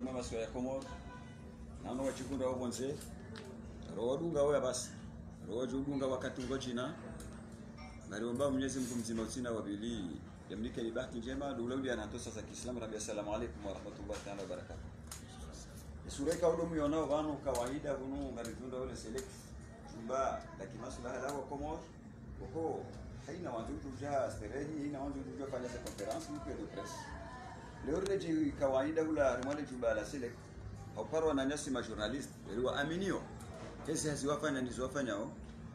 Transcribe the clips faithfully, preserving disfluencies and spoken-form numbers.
Mabaswa ya Komoro nano wachikunda wabonze rowadunga oya basi rowajudunga wakati ngojina naliomba Mwenyezi Mungu mzima utina wabili yamlike ibahati njema dulaudi anatosa za Kiislamu. Rabbi assalamu alaykum wa rahmatullahi ta'ala wa barakatuh. Sura kaudo muyona vano kawaida hunu ngaritunda wale select chumba lakini maslaha la Komoro ho haina wanzu tuja sterehi haina wanzu tuja fanya conference ni de presse leo reji kawaida hula rumale chumba la select hauparo wananyasi ma journalist waliwa aminio kesi haziwafanya nizowafanyao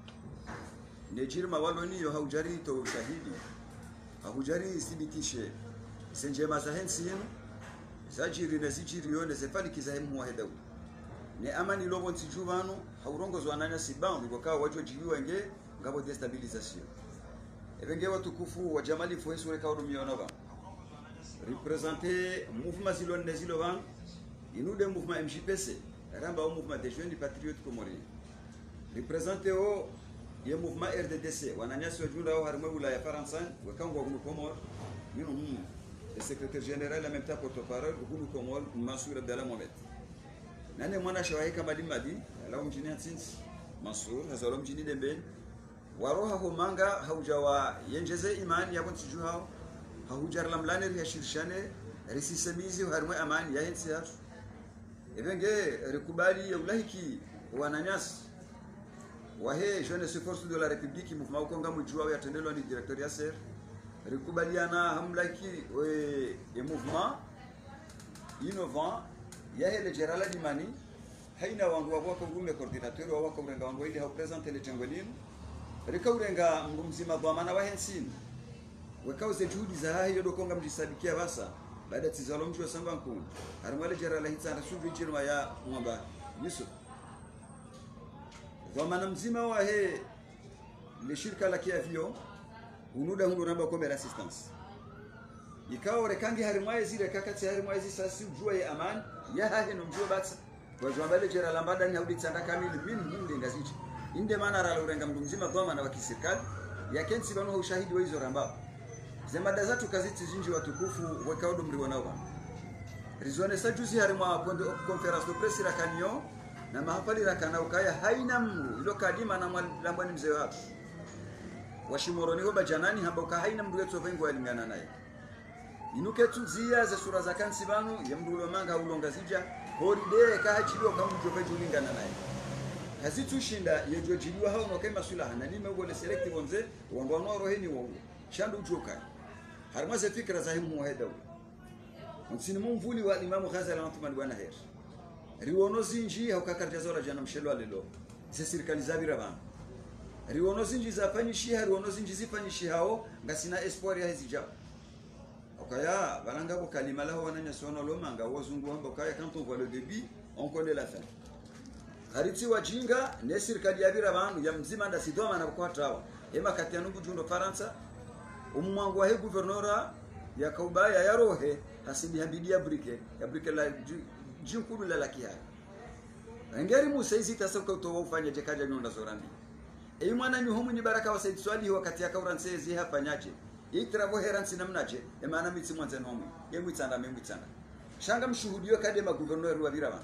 nejirma waloni yo haujari to shahidi haujari sibitishe senjema za hensi yenu sajiri na sijiri yone sefali kizahemu wahedau ne amani lobo ntijuvano haurongozo wananyasi bound kwa wajwa jibiwa nge ngabo destabilisation ebenge watukufu wa jamali foesu reka urumiona ba représenter mouvement zilon nezilo ban inude mouvement M J P C ramba au mouvement des jeunes patriotes comoriens représenter au ye mouvement R D D C wananyasi wajunda au harimo wilaya Faransa wakango wa Komoro mino mimi le secrétaire général en même temps porte-parole wa Komoro Mansour Abdallah Mohamed nane mwana shawahika madimadi lao mjini Hatsins Mansour hazalo mjini Dembe waroha homanga haujawa yenjeze imani yabo ntijua haujar lamlane ya shirshane risisemizi harimo amani ya hensi hatu ebenge rekubali ya ulahiki wananyasi wahe jeunesse force de la république mouvement ukonga mujua ya tendelo ni directeur ya ser rekubaliana hamlaki e mouvement innovant ya hele gerala dimani haina wangu wa kwa ngume coordinateur wa kwa mrenga wangu ili haupresente le tengolino rekaurenga mzima dhamana wa hensini wakauze juhudi za hahi yodo konga mjisabikia basa baada tizalo mtu wa samba nkuu harimwale gerala hitana suvi jirma ya mwamba Yusuf dhamana mzima wa he le shirika la kiavio unuda hundo namba komera assistance ikao rekangi harimwaye zile kakati harimwaye zi sasi ujua ya amani ya hahe numjua batsa kwa juambale gerala mbada ni haudi tsanda kamili min munde ngazichi inde mana rala urenga mdu mzima dhamana wa kiserikali ya kensi banu ushahidi wa hizo ramba zemada zatu kaziti zinji watukufu wakaudo mriwa nao rizwane sajuzi harimwa kondo conference de presse rakanio na mahapali rakana ukaya haina mru ilo kadima na mwalambani mzee watu washimoroni hoba janani hamba uka haina mru yetu vengu walingana naye inuke tuzia za sura za kansi banu ya mru ulomanga ulonga zija holiday kahachiliwa kama mjope julingana naye kazi tushinda yejo jiliwa hao no kema sula hanalime ugo le selective onze wangwanwa roheni wongo shandu ujoka harima ze fikra za himu waheda mtsini mumvuli wa Imam Ghazali anatuma bwana her riwono zinji haukakarja zola jana mshelo alelo ze serikali zabira bana riwono zinji zafanyishi riwono zinji zifanyishi hao ngasina espoir ya hizija okaya balanga ko kalima la wana sono lo manga wazungu hamba kaya quand on voit le début on connaît la fin hariti wajinga ne serikali yabira bantu ya mzima nda sidoma na kwa tawa ema kati ya nungu jundo Faransa umwangu wa he gouvernora ya kaubaya ya rohe hasidi habidia brike ya brike la jinkulu la lakia ngeri musa hizi tasaka utowa ufanya jekaja nyonda zorambi e mwana ni homu ni baraka wa said swali wakati ya kauranse zi hapa nyache itravo heransi namnaje e maana mitsi mwanze nomu ye mwitsanda me mwitsanda shanga mshuhudiyo kade ma gouverneur wa biraba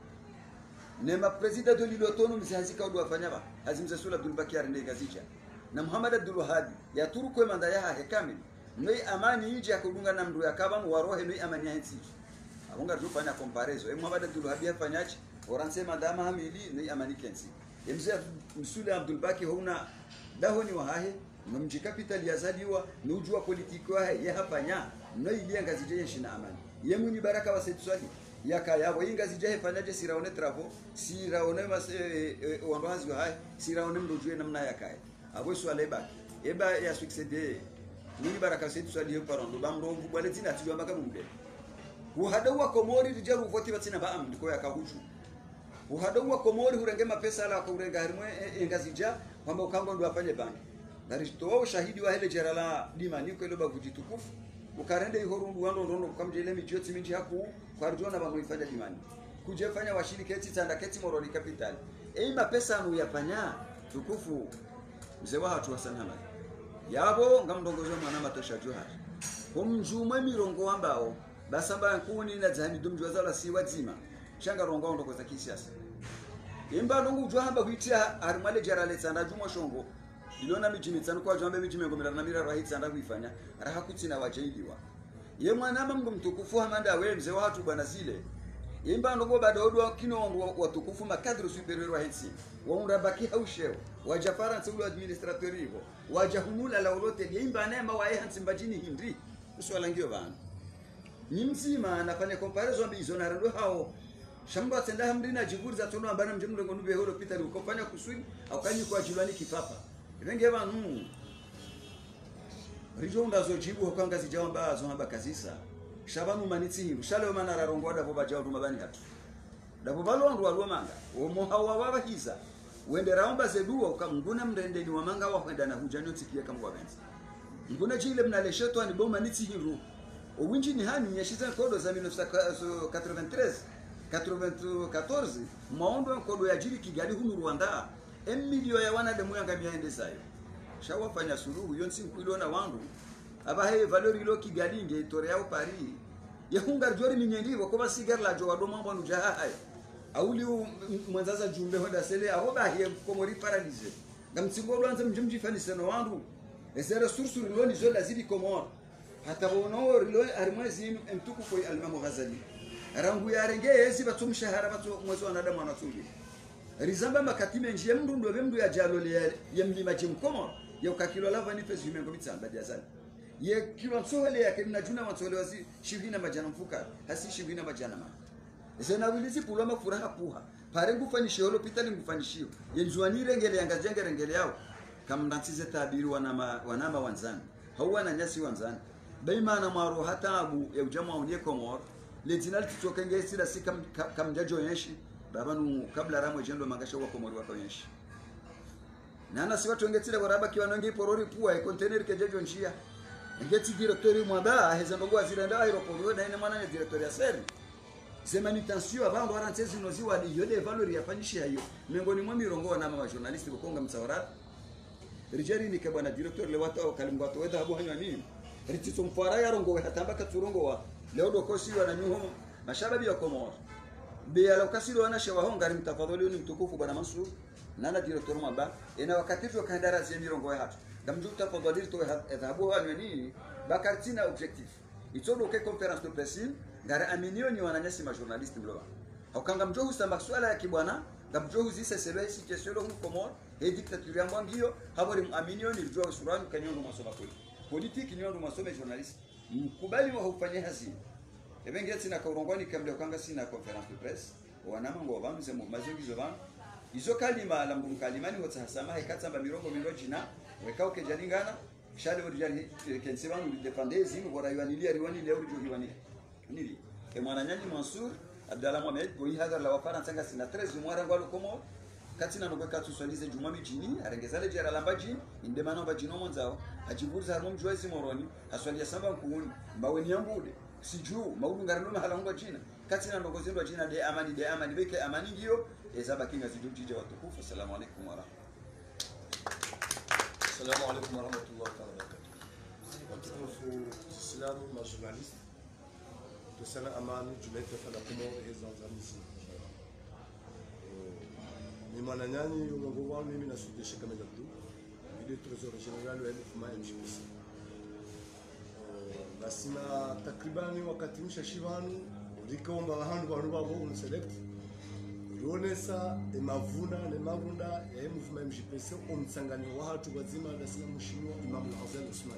nema president de l'île autonome zihazika udu wafanya ba hazimza sula Abdul Bakar ne gazicha na Muhammad Abdul Wahhab ya turuko manda ya hekamil noi amani yiji akudunga na mndu yakaba warohe noi amani yansi abunga tufanya comparison e Muhammad Abdul Wahhab yafanyaje oranse madama hamili noi amani kensi emze msule Abdul Bakar huna dahoni wa hahe mji capital yazaliwa nujua politiki wa hahe yafanya noi lianga zije shina amani yemu ni baraka wa Said Swali yaka yabo inga zijahe fanyaje siraone travo siraone mas wandohazi wa hai siraone mdojue namna yakae abo swale ba eba ya succede ni baraka Said Swali parondo bamro bwaletina tijwa maka mumbe uhadawa Komori rijaru voti batina ba am ndiko yakahuju uhadawa Komori hurenge mapesa ala kurenga harimwe engazija kwamba ukango ndo afanye bangi ngari to ushahidi wa hele jerala dima niko ile bagujitukufu ukarende ihorundu wando ndondo kamjele mijoti minji haku kwarjona bamuifanya dimani kujefanya washiriketi tanda keti moroni capital eima pesa anu yapanya tukufu mzee wa watu wasanama yabo ngamndongozo mwana matosha johari kumjumwe mirongo ambao basamba nkuni na zani dumjwa zala si wazima shanga rongo ndo kwa kisiasa imba ndungu jwa hamba kuitia armale jarale tsanda jumo shongo iliona mijimi tsanu kwa jombe mijimi ngomera na mira rahit tsanda kuifanya raha kutina wajailiwa ye mwana mama mtukufu hamanda wewe mzee watu bwana zile imba ndungu badodo kino watukufu makadro superior wa hensi waunda baki hausheo wajafara nsulu administrateur hivyo wajahumula la ulote imba nema wa hensi mbajini hindri uswala ngio bana ni mzima anafanya comparison bizo na rando hao shamba tenda hamdina jiburiza tono ambana mjumbe ngo nube horo Peter ukofanya kusudi au kanyi kwa jilwani kifapa renge banu rijo ndazo jibu hokanga zijamba zo hamba kazisa shabanu manitsi hindu shale mana rarongo davo bajaw duma bani hatu davo balongo alwa manga omo hawa baba hiza wende raomba zedua ukamnguna mrende ni wamanga wa kwenda na hujanyo tikia kama wabenzi nguna jile mnaleshetwa ni bomba nitsi hindu owinji ni hani nyeshiza kodo za mille neuf cent quatre-vingt-treize quatre-vingt-quatorze maondo kodo ya jiri Kigali hunu Rwanda emilio ya wana demu yanga miende sayo shawafanya suluhu yonsi kuilona wandu aba he valeur ilo Kigali nge tore yao Paris ya hungar jori minyendivo kwa sigar la jo wado mambo nujaha haya auli mwanzaza jumbe hoda sele ahoba he komori paralyze ngamtsingo lwanza mjimji faniseno wandu ezera sursuru loni zo lazidi komor hata bono rilo armazim mtuku kwa al-Imam Ghazali rangu ya renge yezi batum shahara batu mwezo anadamu anatuli rizamba makatime njie mndu ndo bemdu ya jalole ya mlima jimkomo ya ukakilo lava ni pesi mengo mitsamba diazali ye kilo nsohele yake na juna wansole wazi shivina majana mfuka hasi shivina majana ma zena wilizi puloma furaha puha pare ngufanyishio lo pitali ngufanyishio ye njuani rengele yanga jenge rengele yao kamnatize tabiru wanama wanama wanzani hawana nyasi wanzani baimana maro hata abu ya ujamaa unie komor letinal tutokenge sila si kam kam jajo yenshi babanu kabla ramo jendo mangasha wa komori wa yenshi nana si watu ngetile waraba kiwa nonge porori puwa e container ke jajo njia ngeti directeur mwaba heza ngo aziranda aeroport na ina mwana ni directeur ya seri sema ni tension abango arantezi noziwa ni yode valeur ya fanyishia hiyo miongoni mwa mirongo na mama journalist bukonga msawara rijari ni kabana directeur le watu kalimbato weda habu hanywa nini ritito mfara ya rongo hatamba katurongo wa leo dokosi wana nyuho mashababi ya komor be alokasiro wana shawaho ngari mtafadhali ni mtukufu bwana Mansur nana directeur mwamba ina wakati tu kaendara zemi rongo hatu damju tafadhali to habu hanywa nini bakartina objectif itodo ke conference de presse ngara aminio ni wananyasi ma journalist mloba haukanga mjohu samba swala ya kibwana damjohu zise sebe situation hu komor e dictature ya mwangio habori aminio ni mjohu surani kanyondo masoba kweli politique nyondo masome journalist mkubali wa hufanya hazi ebengeti na kaurongwani kamle kanga sina conference de presse wanama ngo bamze mu mazogizo bana izo kalima la mbungu kalimani wata hasama hekatsamba mirongo miroji na wekao ke jalingana shale orijali kensebangu defendezi ngora yuanilia riwani leo rijo riwani nili e mwana nyanyi Mansur Abdallah Mohamed boyi hadar la wafara tanga sina treize mwara ngwalo komo katina no kweka tuswalize jumami jini arengezale jera lambaji indemana bajino monzao ajiburza harmo mjwezi moroni aswalia samba kuuni mbaweni yambude siju maudu ngarino hala ngwa jina katina no gozendo jina de amani de amani beke amani ngiyo ezaba kinga zidujije watukufu. Assalamu alaykum wa rahmatullahi. Assalamu alaykum wa rahmatullahi wa barakatuh. Watukufu Islamu ma journalist tusana amani jumete fala kumo ezanzamizi ni mananyani yongo wao mimi nasudisha kama ndio ile trésor général wa mfuma M J P C basima takribani wakati mshashivanu likomba bahandu bantu babo un select ronesa emavuna ne mavunda ya mfuma M J P C omtsangano wa hatu bazima dasina mushinwa Imam al-Hasan Usman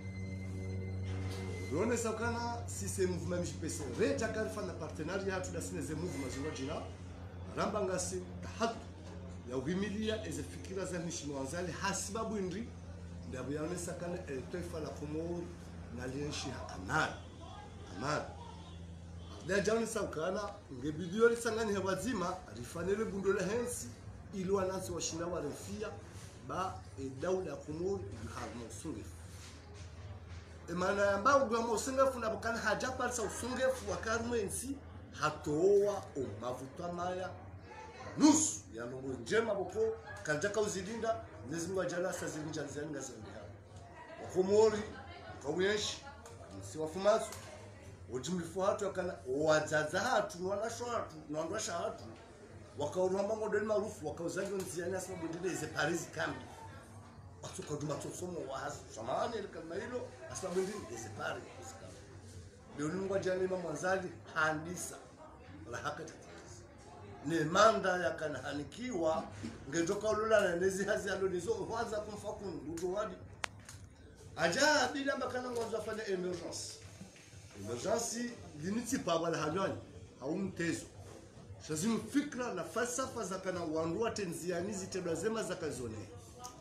ronesa kana sisi mfuma M J P C reta karifa na partenariat hatu dasina ze movement zingojina rambangasi tahatu ya uhimilia eze fikira za mheshimiwa Wanzali hasibabu indri ndabu yaonesa kana taifa la Komoro na lienshi amani amani da jani saukana ngebidio lisangani hebazima rifanele bundo la hensi ilo anansi washina warefia ba e daula ya Komoro iharmo sunge emana yamba ugamo usungefu na bukana hajapa sa usungefu wakarmo ensi hatoa o mavuta maya nusu ya nungu njema boko kanjaka uzilinda nezimwa jala sa zilinja zanga zanga Komori kawiyeshi si wafumazo ujimlifu hatu kana wazaza hatu wanasho hatu na wanasha hatu wakauramba model maarufu wakauzaji nziani asema bundile ze Paris kambi atuka duma tosomo wa hasu samani kama hilo asema bundile ze Paris leo ningwa jana mama mwanzaji handisa la hakati ni manda yakana hanikiwa ngetoka ulula na nezi hazi alonizo kwanza kumfa kundu wadi aja bila makana mwanzo afanya emergence emergence limiti pa wala halani au mtezo shazimu fikra na falsafa za kana wandu tenziani zitebla zema za kazone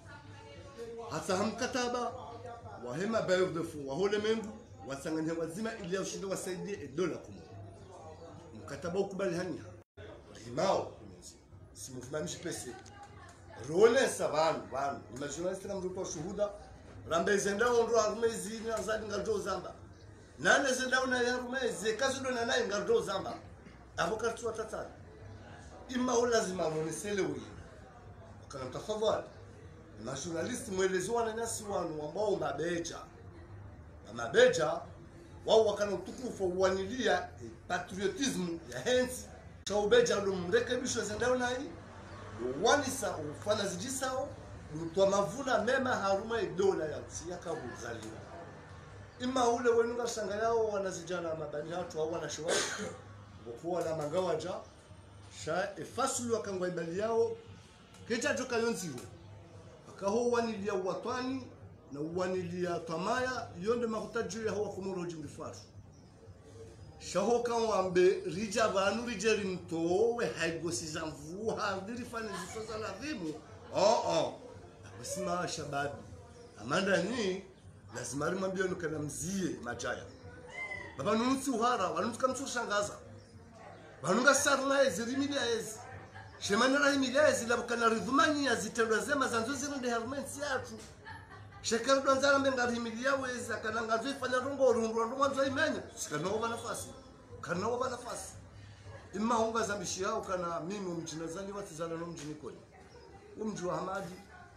hata hamkataba wahema bayo de fu wahole mengu wasanganya wazima ili ushindo wasaidie dola kumo mkataba ukubali hania rimao si movement jipese role savanu vanu ni journaliste kama mrupo shuhuda rambe zenda ondo armezi ni azali ngaldo zamba nane zenda una yarumezi kazi ndo nanaye ngaldo zamba avokatu watatani ima lazima munisele wewe kana mtafadhali na journalist mwelezo na nasi wanu ambao mabeja mabeja wao wakana utukufu uwanilia patriotism ya hensi chaubeja ndo mrekebisho zenda unai wanisa ufana zijisao mtwa mavuna mema haruma dola ya siyaka buzalira ima ule wenunga shanga yao wanazijana mabani hatu au wanashowa kwa na mangawaja sha efasulu wakangwa ibali yao kecha joka yonziro akaho wanilia watwani na wanilia tamaya yonde makutaji ya hawa kumuro jimrifatu shaho kanwambe rija banu rijeri mtowe haigosi zamvu hadiri fani zisoza la vimu oh oh basima shababi amanda ni lazima rimambio nukana mzie majaya baba nunsi uhara wanunsi kamsu shangaza banunga sarna ezirimilia ezi shemana rahimilia ezi labukana ridhumani ya zitendwa zema zanzo zirinde harmensi yatu shekaru donzara menga rahimilia wezi akana ngazo ifanya rungo rungo rungo mwanzo imenya sikana waba nafasi kana waba nafasi imma honga zambishi yao kana mimi mjinazali watizana no mjini koni umji wa Hamadi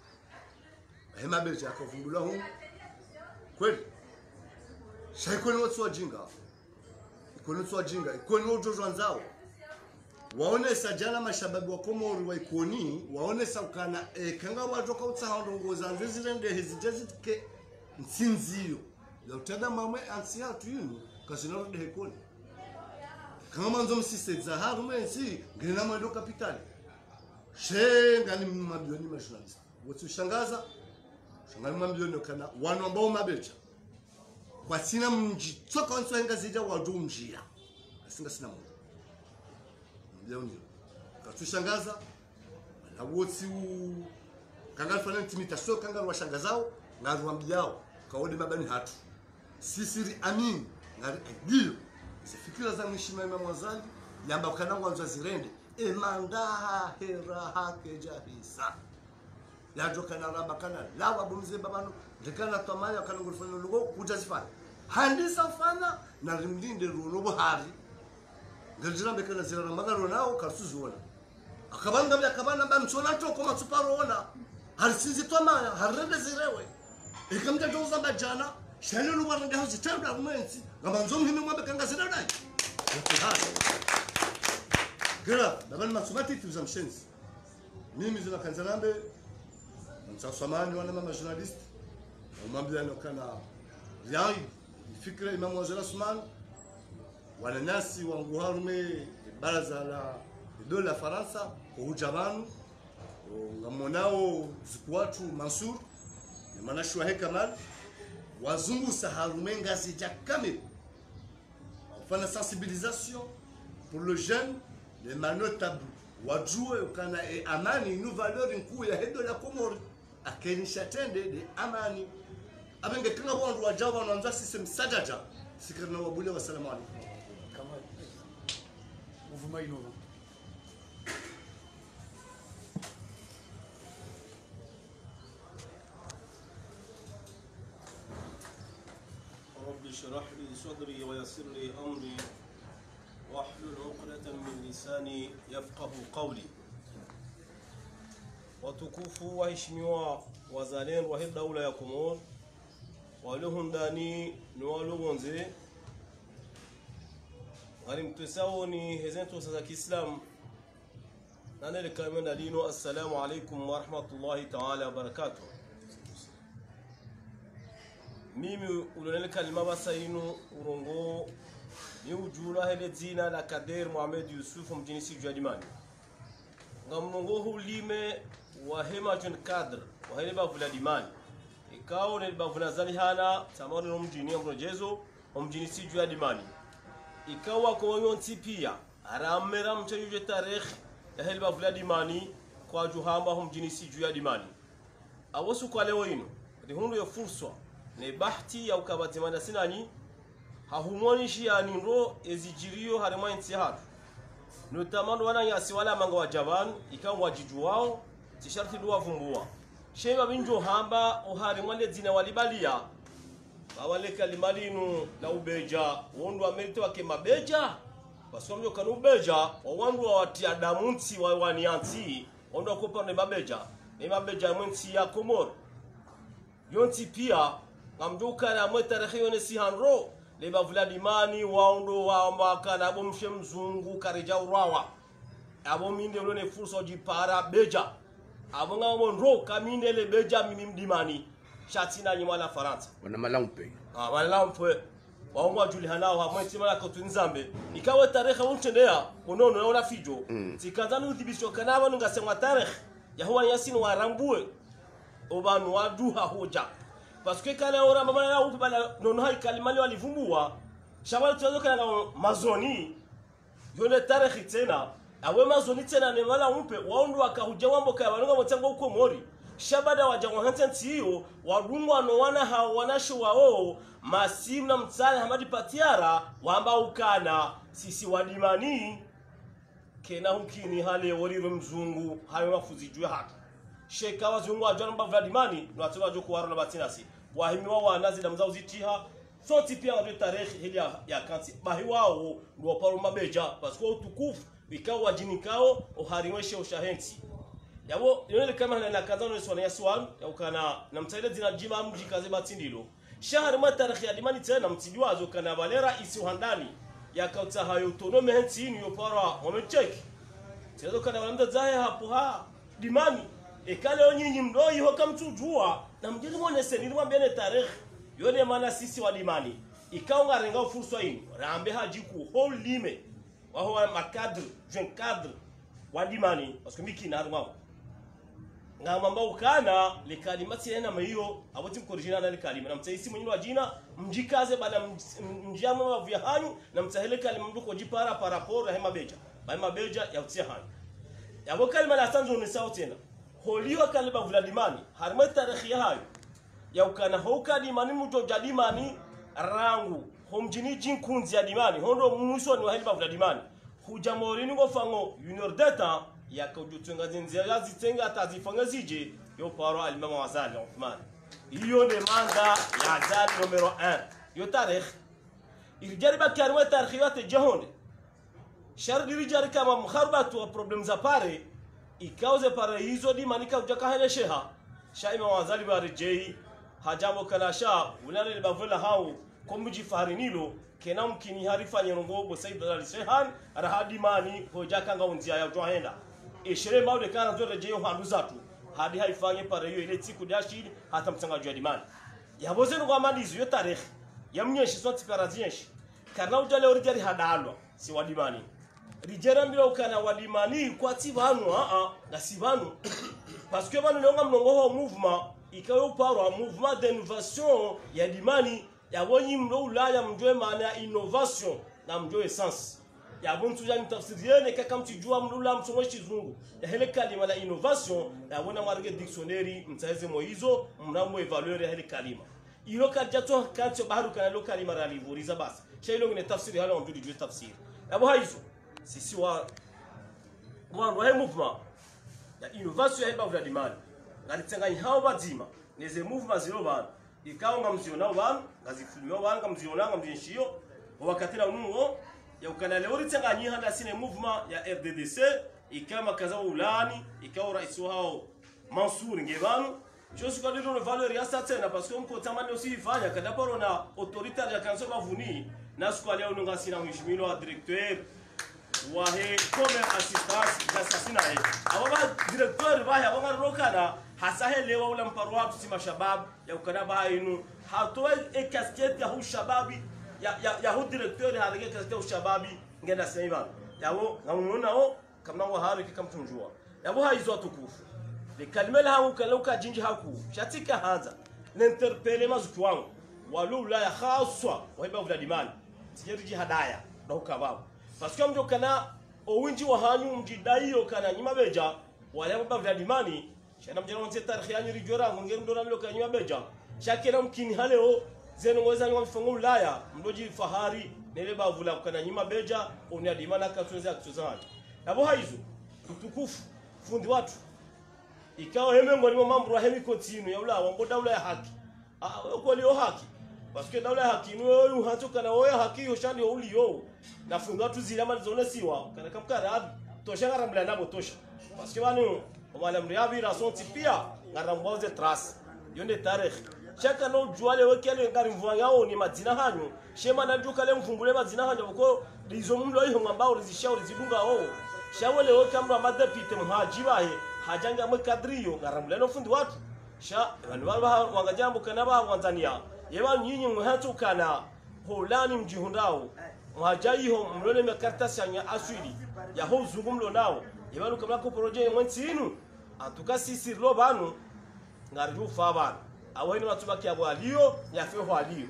hema beja akavumbula hu kweli shaikoni watu wajinga ikoni watu wajinga ikoni ujojo nzao waone sajana mashababu wa Komoro wa ikoni waone saukana e, kanga wajoka utsahondo ngoza nzizirende hezijazitike nsinziyo ya utada mamwe ansi hatu yinu kasina de hekoni kama manzo msise za haru mensi ngena mwendo kapitali shenga ni mabilioni journalist wote shangaza shangaza mabilioni kana wanu ambao mabecha kwa sina mji toka onso henga zija wadu mjia asinga sina mungu mbilioni katushangaza na wote kanga fana intimidation kanga washangazao ngaru wambiao kaode mabani hatu sisiri amin ngari ndio sifikira za mheshimiwa Imam Wazali yamba kana wanzo zirende e mandaha hera hake jahisa yajo kana raba kana lawa bumze babano ndikana tamaya kana ngulfano lugo kujazifana handisa fana na rimlinde runo hari ngajira bekana zira magaro nao kasuzona akabanga bya kabana bamchona toko matsuparo ona harisizi tamaya harende zirewe ikamja doza bajana shalo luwa ndio zitabla mwenzi ngamanzo mhimi mwabe kanga zira dai gira babani masumati tuza mshenzi mimi zina kanzalambe mtsamani wana mama journalist umwambia nokana yai fikra Imam Waziri Osman wana nasi wangu harume baraza la dola Faransa kwa ujabanu ngamonao zikuatu Mansur na manashwa hekamal wazungu saharume ngazi jakame fana sensibilisation pour le jeune les manos tabou wajue kana e amani nu valeur nkuu ya hedo la Komoro akenisha tende de amani abenge kanga wandu wajaba wanaanza system sajaja sikirna wabule wasalamu alaykum kama uvuma inova رب اشرح لي صدري ويسر لي امري واحلل عقدة من lisani yafqahu qawli. Watukufu waheshimiwa wazalendo wa hii daula ya Komoro walio ndani ni walio nje ngani mtesao ni hezento za Kiislamu nane kamenda dino. Assalamu alaikum wa rahmatullahi ta'ala wa barakatuh. Mimi ulonele kalima basa inu urongo ni ujula hele zina la Kader Mohamed Yusuf mjini Sijua Dimani ngamnongo hulime wa hema jon kadr wa hele bavula Dimani ikao ne bavula zalihana tamani no mjini mrojezo mjini Sijua Dimani ikawa ko yonti pia aramera mchayuje tarikh ya hele bavula Dimani kwa juhamba mjini Sijua Dimani awosu kwa leo ino rihundu ya fursa ne bahti ya ukabatimana sinani hahumoni shiani ndo ezijirio harima inti hatu notamando wana yasi wala manga wa jaban ikawa wajiju wao tisharti duwa vumbua shema binjo hamba uharima le zina walibalia wale kalimalinu la ubeja wondu wa merito wake mabeja basi wamjo kanu ubeja wawandu wa watia damunti wa wanianti wondu wakopa ne mabeja ne mabeja mwenti ya Komoro yonti pia ngamduka na mwetarehe ne sihanro leba Vladimani waundo wa makana abo mshe mzungu karija urawa abo minde ulone fursa ojipara beja abo ngamo ndo kaminde le beja mimi mdimani shatina nyuma la Faransa wana malampe ah malampe waongwa julihanao ha mwenti mala kotunzambe ikawa tarehe untendea unono na una fijo mm. Tikazanu udhibisho kanaba nungasema tarehe ya huwa yasinu warambue obanu waduha hoja parce que kana ora mama na upe bala nono hai kalimali walivumbua shabali tunazo kana mazoni yone tarehe tena awe mazoni tena ne mala upe waondu akahuja wambo kaya wanonga motango uko mori shabada wajangwa hantanti hiyo wadungwa no wana hawanasho wao masim na mtsala hamadi patiara wamba ukana sisi wadimani kena hukini hale waliwe mzungu hayo mafuzijwe haki sheka wazungu ajana mba Vladimani no atuwa joko waro na batinasi wahimiwa wanazi na mzao zitiha soti pia wadu tarehe hili ya, ya kansi bahi wao nduwa paro mabeja pasko utukufu wikao wajinikao uharimweshe ushahenti yabo yonele kama na kazano niswana ya swal ya ukana na mtaile zina jima mji kaze batindilo shahari mwa tarehe ya Dimani tena mtijua azo kana valera isi uhandani ya kauta hayo autonome henti ini yopara wamecheki tilazo kana walamda zahe hapo ha Dimani ekale onyinyi mdoi hoka mtujua na mjini mwone seni mwambia ne tarehe yone mana sisi wa Dimani ikawa ngarenga fursa ino rambe hajiku whole lime waho wa makadr jen kadr wa Dimani pasko miki na harumao nga mamba ukana le kalimati yana mayo aboti mkorijina na le kalima na mtaisi mwenye wa jina mjikaze bala mjama wa vya hanyu na mtahele kalima mduko jipara parapora hema beja hema beja ya utia hanyu yabo kalima la tanzo ni sawa tena holiwa kalima Vladimani harma tarehe hayo ya ukana hoka Dimani mujo jadimani rangu homjini jinkunzi ya Dimani hondo mwisho ni wa heliba Vladimani hujamorini ngo fango unor data ya kujutunga zinzia yazi tenga atazifanga zije yo paro alimama wazali Uthman hiyo ni manda ya zali numero one yo tarehe ilijariba karwa tarehe yote jahone shardi rijari kama mkharbatu wa problem za pare ikauze pare hizo Dimani ka ujaka hele sheha shaima wazali barijei hajamo kana sha ulale libavula hao kombuji farinilo kena mkini harifa nyerongo bo said al-Shehan rahadi mani hojaka ngaunzia ya johenda ishere maude kana zote jeyo handu zatu hadi haifanye pare hiyo ile siku dashid hata mtangaji wa Dimani yaboze ngo amadizo yo tarehe yamnyeshi soti parazienshi kana ujale orijari hadalo si wa Dimani rijera mbira ukana wa Dimani kwa tivanu a a na sivanu parce que banu longa mnongo ho mouvement ikayo paro mouvement d'innovation ya Dimani yabonyi mlo ulaya mjwe maana ya innovation na mjwe essence yabontu ya mtafsiriene kaka mtijua mlula msomoshi zungu ya hele kalima la innovation yabona marge dictionnaire mtaize moizo mnamo evaluer hele kalima ilo kajato kancho baharu kana lo kalima la livuriza basi shailo ngine tafsiri hala mjudi juu tafsiri yabo haizo sisi wa wa wa movement ya innovation ya Vladimani ngalitenganya hao bazima neze movement zero bana ikawa ngamziona wan ngazifilmio wan ngamziona ngamjinshio wakati na nuo ya ukana leo ritanganyia handa sine movement ya R D D C ikama kaza ulani ikawa rais wao Mansour Ngebanu chose kwa ndio valeur ya sasa tena parce que mko tamani usifanya kada paro na autoritaire ya kanso bavuni nasu kwa leo nunga sina mheshimiwa wa directeur wa he comme assistance d'assassinat he ababa directeur ba ya bonga rokana hasa he lewa ula mparo watu si mashabab ya ukana ba inu hatoe e casquette ya hu shababi ya ya, ya hu directeur harige casquette hu shababi ngenda sema yawo ngamuona o kama wa harike kamtunjua yabo haizo tukufu le kalmela hangu kaluka jinji haku shatika hanza n'interpelle mazuki wangu walula ya khaswa waiba Vladimir tijeriji hadaya na ukababo parce que mjo kana owinji wa hanyu mjidaiyo kana nyima beja wale baba Vladimir shana mjana wonse tarikhi yanyu rijora ngongero ndona loka nyima beja shakira mkini haleo zenu ngoza nyima mfongo ulaya mdoji fahari nele bavula kana nyima beja onya dimana katunza kutuzana yabo haizo mtukufu fundi watu ikawa heme ngoni mambo ya hemi continue ya ula wambo daula ya haki ah kwa leo haki parce que daula ya haki ni wewe uhatoka na wewe haki yoshandi ulio na fundi watu zile ama zone siwa kana kamkara tosha ngaramla nabo tosha parce que wanu wala mriabi rason tipia ngaramboze trace yonde tarikh chaka no juale wekele ngari mvua yao ni madina hanyu shema na duka le mvumbule madina hanyu ko lizo mlo hiyo ngambao rizishauri zibunga o shawele wokamra madapite mhajiba he hajanga mkadriyo ngaramla no fundi watu sha abantu baba wangajambo kana ba Tanzania yeba nyinyi mhatu kana holani mjihundao mhajayiho mlone mekaratasi ya aswili ya ho zungumlo nao yeba kamla ko projet mwentinu atuka sisi lo banu ngariru fa banu awani watu bakiabo aliyo yafeho aliyo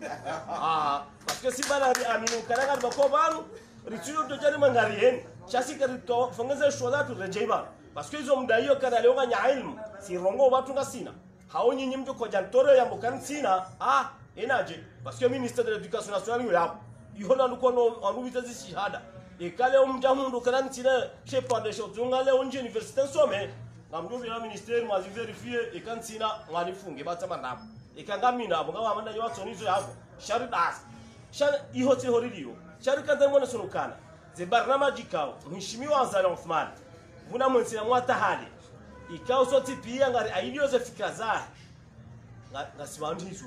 ah parce que si bana aminu kana ngari bako banu rituyo to jani mangarien chasi karito fongeze shoda tu rejeba parce que izo mdaiyo kana leo nganya ilmu si rongo watu ngasina hao nyinyi mtu kwa jantore ya mbukan sina ah enaje parce que ministre de l'éducation nationale yako yona nuko no anubita zi shahada ikale umjamundu kana ntina chepa de shotunga le onje université some ngamdo vya ministère mwazi verifier ikansina mwalifunge batama ndapo ikangamina abo ngawa amanda yo tsonizo yako shari das shari ihote horiliyo shari kanta mwana sunukana ze barnamaji kao mheshimiwa Azali Othman vuna mwensina mwata hali ikao soti pia ngari aidio ze fikra zahe ngasibandizo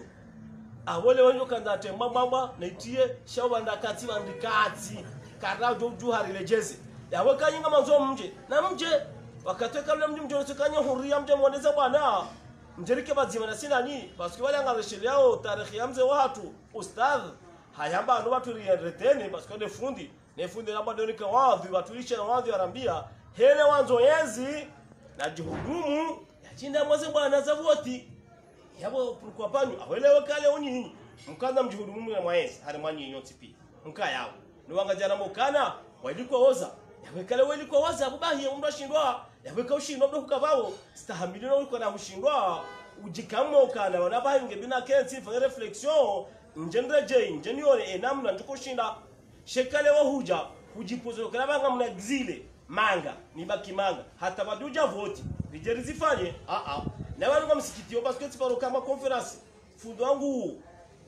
awole wanyo kanda temba mama naitie shawanda kati bandikati karao joju harilejeze yawe kanyinga manzo mje na mje wakati kabla mje mje tukanya huria mje mwendeza bwana mjerike bazima na sina ni parce que wale ngareshele yao tarikhi yamze watu ustadh hayamba anu watu retene parce que de fundi ne fundi namba donika wadhi watu lisha na wadhi arambia hele wanzo yezi na juhudumu yachinda mwaze bwana zavoti yabo kwa panyu awelewe kale oni mkaza mjuhudumu ya mwaezi hali mwanyi nyoti pi mka yao niwanga jana mokana waliko oza yawe kale waliko oza abubahi umdo shindwa yawe ka ushindwa mdo kukavao stahamili no uko na ushindwa ujikamo kana wanabahi ngebina kensi fa reflexion njendre je njenione enamna ndiko shinda shekale wa huja hujipozo kana banga mna exile manga nibaki manga hata baduja voti vijeri zifanye a a na wale msikitio parce que tiparo kama conference fundo wangu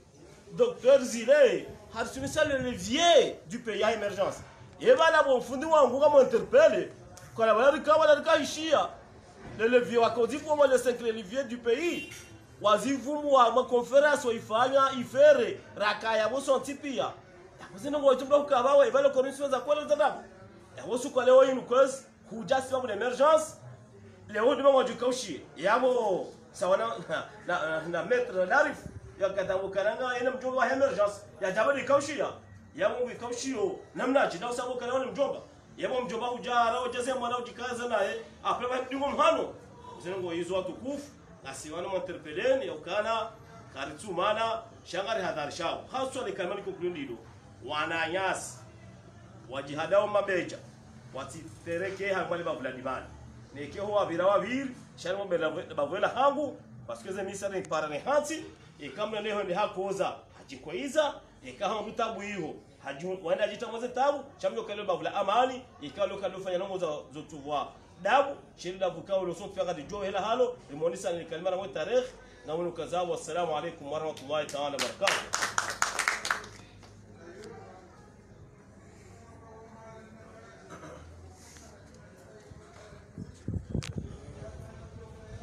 docteur Zile harsumisa le levier du pays à émergence et bana bon fundo wangu kama interpelle kwa wale kama wale kaishia le levier wa kodifu mo le cinq levier du pays wazivumu wa ma conference waifanya ifere rakaya bo sontipia yakuzina ngo tumba kukabawe ibale commission za kwele zadabu yawosu kwa leo inu cause huja sababu de émergence leo ndimo mwajukaushi yabo sawana na na, na maître l'arif yakatabu karanga ina mjomba wa emergence ya jabali kaushi ya yabo wikaushio namna jida sababu kana ni mjomba yabo mjomba ujara wajaze mwana ujikaza naye apeba ndimo mhano zingo hizo watu kufu na siwana interpelleni ya ukana karitu mana shangari hadhari shao haswa ni kamani concludido wananyasi wajihadao mabeja watitereke hangwali ba Vladimir neke ho abira wabiri sharimo bela bavela hangu parce que zemisa ni parane hansi e kamna leho ndi hakoza hajikoiza e kaha mutabu hiyo haju wenda jitamoze tabu chamjo kale bavula amani ikalo kalo fanya nomo za zotuvwa dabu shirida bukao lo sotu faka dijo hela halo limonisa ni kalmara mo tarikh na wonu kaza wa assalamu alaykum wa rahmatullahi ta'ala barakatuh.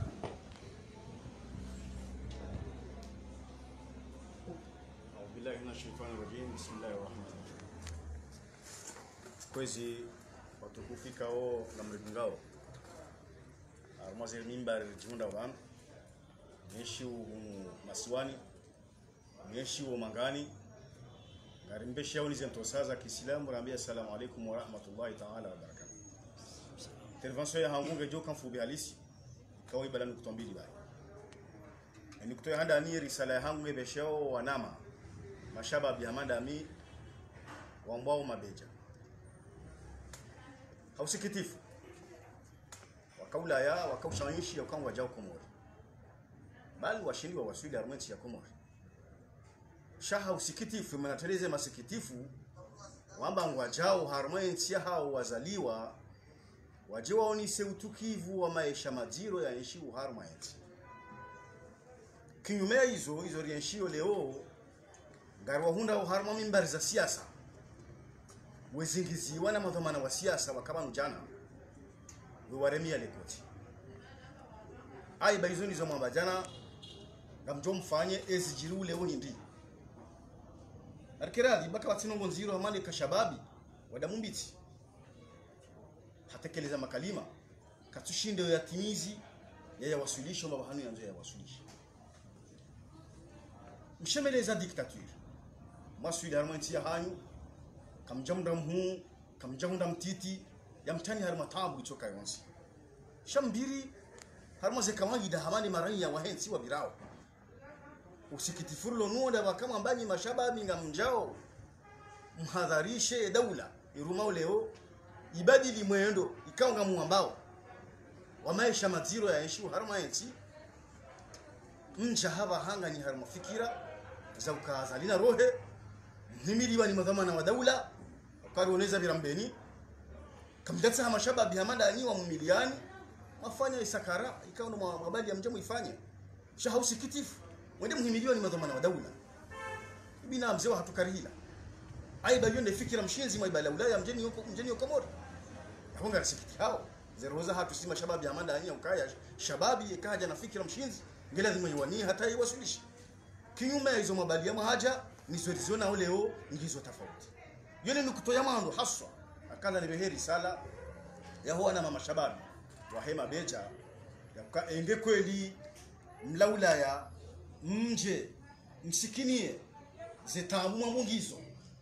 بالله من الشيطان الرجيم بسم الله الرحمن الرحيم. Kwezi watukufika o na mrigingao armaze mimbar junda wan neshi u masiwani neshi u mangani ngarimbe shauli zentosaza Kiislamu rambia assalamu alaykum wa rahmatullahi ta'ala wa barakatuh. Intervention ya hangunge jo kan fubi halisi kawai balani kutombili bai ni kutoya handa ni risala ya hangu ebesheo wanama mashaba bihamanda mi wambao mabeja hausikitifu wakaula ya wakaushanyishi yakangwa jao Komori bali washindi wa waswidi armenti ya Komori shaha usikitifu mnateleze masikitifu wamba ngwajao harmenti ya hao wazaliwa wajewa onise utukivu wa maisha majiro ya nchi uharmenti kinyume hizo hizo rienshio leo ngarwa hunda uharma mimbari za siasa wezingiziwa na madhamana wa siasa wakaba njana wewaremia lekoti ai baizo nizo mwamba jana ngamjo mfanye ezijiru leo hindi arkiradi baka watsinongo nziro amani kashababi wadamumbiti hatekeleza makalima katushinde yatimizi yaya wasulisho mabahanu yanzo ya wasulisho mshemeleza dictature maswili harmanti ya hanyu kamjamda mhu kamjamda mtiti ya mtani harma tabu itoka yonsi shambiri harma ze kamangi da hamani marani ya wahensi wa birao usikitifurulo nuoda wakama mbanyi mashababi ngamjao mhadharishe daula irumao leo ibadili mwendo ikaonga muambao wa maisha maziro ya nchi harma hensi mja haba hanga ni harma fikira za ukazalina rohe mhimiliwa ni madhamana wa daula ukari oneza birambeni kamdatsa hama shababi hamanda ni wa mumiliani mafanya isakara ikaona mabali ya mjamu ifanye shahausi kitifu wende mhimiliwa ni madhamana wa daula bina mzewa hatukarihila aiba yonde fikira mshinzi maibala ulaya mjeni yoko mjeni yoko Komori honga sikiti hao zeroza hatu sima shababi hamanda ni ukaya shababi ikaja na fikira mshinzi ngela zimewani hata iwasulishi kinyume hizo mabali ya mahaja ni zoriziona leo ngizo tofauti yone ni kutoya mando haswa akaza ni beheri sala ya huwa na mama shababi wa hema beja ya enge kweli mlaula ya mje msikinie zetamu mungizo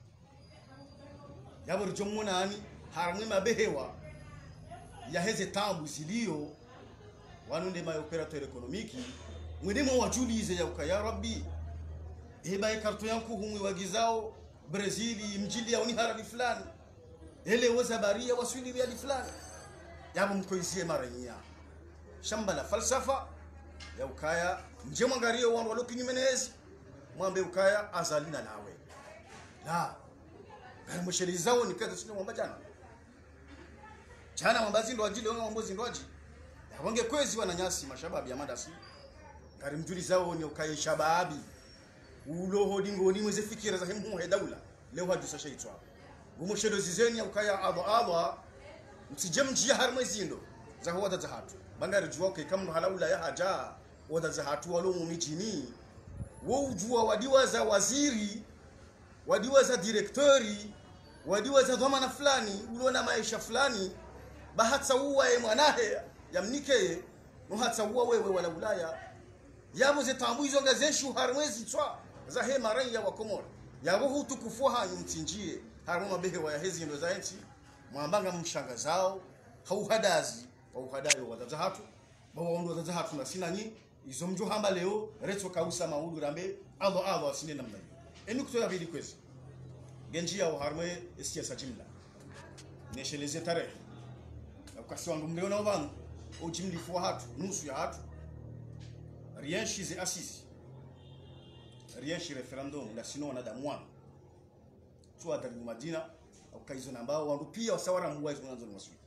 yabo rjomona ani haramwe mabehewa ya heze tabu zilio wanunde ma operateur ekonomiki mwedemo wajulize ya ukaya rabbi heba karto yanku humwe wagizao Brazili mjili ya unihara fulani ele waza baria waswili ya fulani yabo mkoisie maranya shamba la falsafa ya ukaya nje mwangario wangu walokinyumenezi mwambe ukaya azalina nawe la ngari zao nikaza sino mwamba jana jana mwambazi ndo ajili wangu mwambozi ndo aji wange kwezi wananyasi mashababi ya madasi ngari mjuli zao ni ukaye shababi ulo hodingo ni mweze fikira za hemu he daula leo hadisa shaitwa gumushedo zizeni ya ukaya adha adha mtijemji ya harmezi ndo za huwa da zahatu bangari juwa ke kamno halaula ya haja wada zahatu walo mumijini wo ujua wadiwa za waziri wadiwa za direktori wadiwa za dhamana fulani ulo na maisha fulani bahatsa uwa e mwanahe yamnike no hatsa uwa wewe wala ulaya yabo zetambu hizo ngazeshu harwezi tswa za he maranya wa Komori yabo hutukufu hanyu mtinjie harmo mabehe wa hezi ndo za nchi mwambanga mshanga zao hauhadazi wa uhadayo wa zahatu bawo ndo zahatu na sinanyi izo mjo hamba leo reto kausa maudu rambe alo alo asine namna hiyo eni kutoya bidi kwezi genjia wa harme siasa jimla nesheleze tarehe ukasiwa ndo mleo na wanu ujimli fwa hatu nusu ya hatu rien shize asisi rien shi referendum la sino na damwa tu adaribu madina ukaizo nambao wandu pia wasawara mwazo mwanzo ni waswi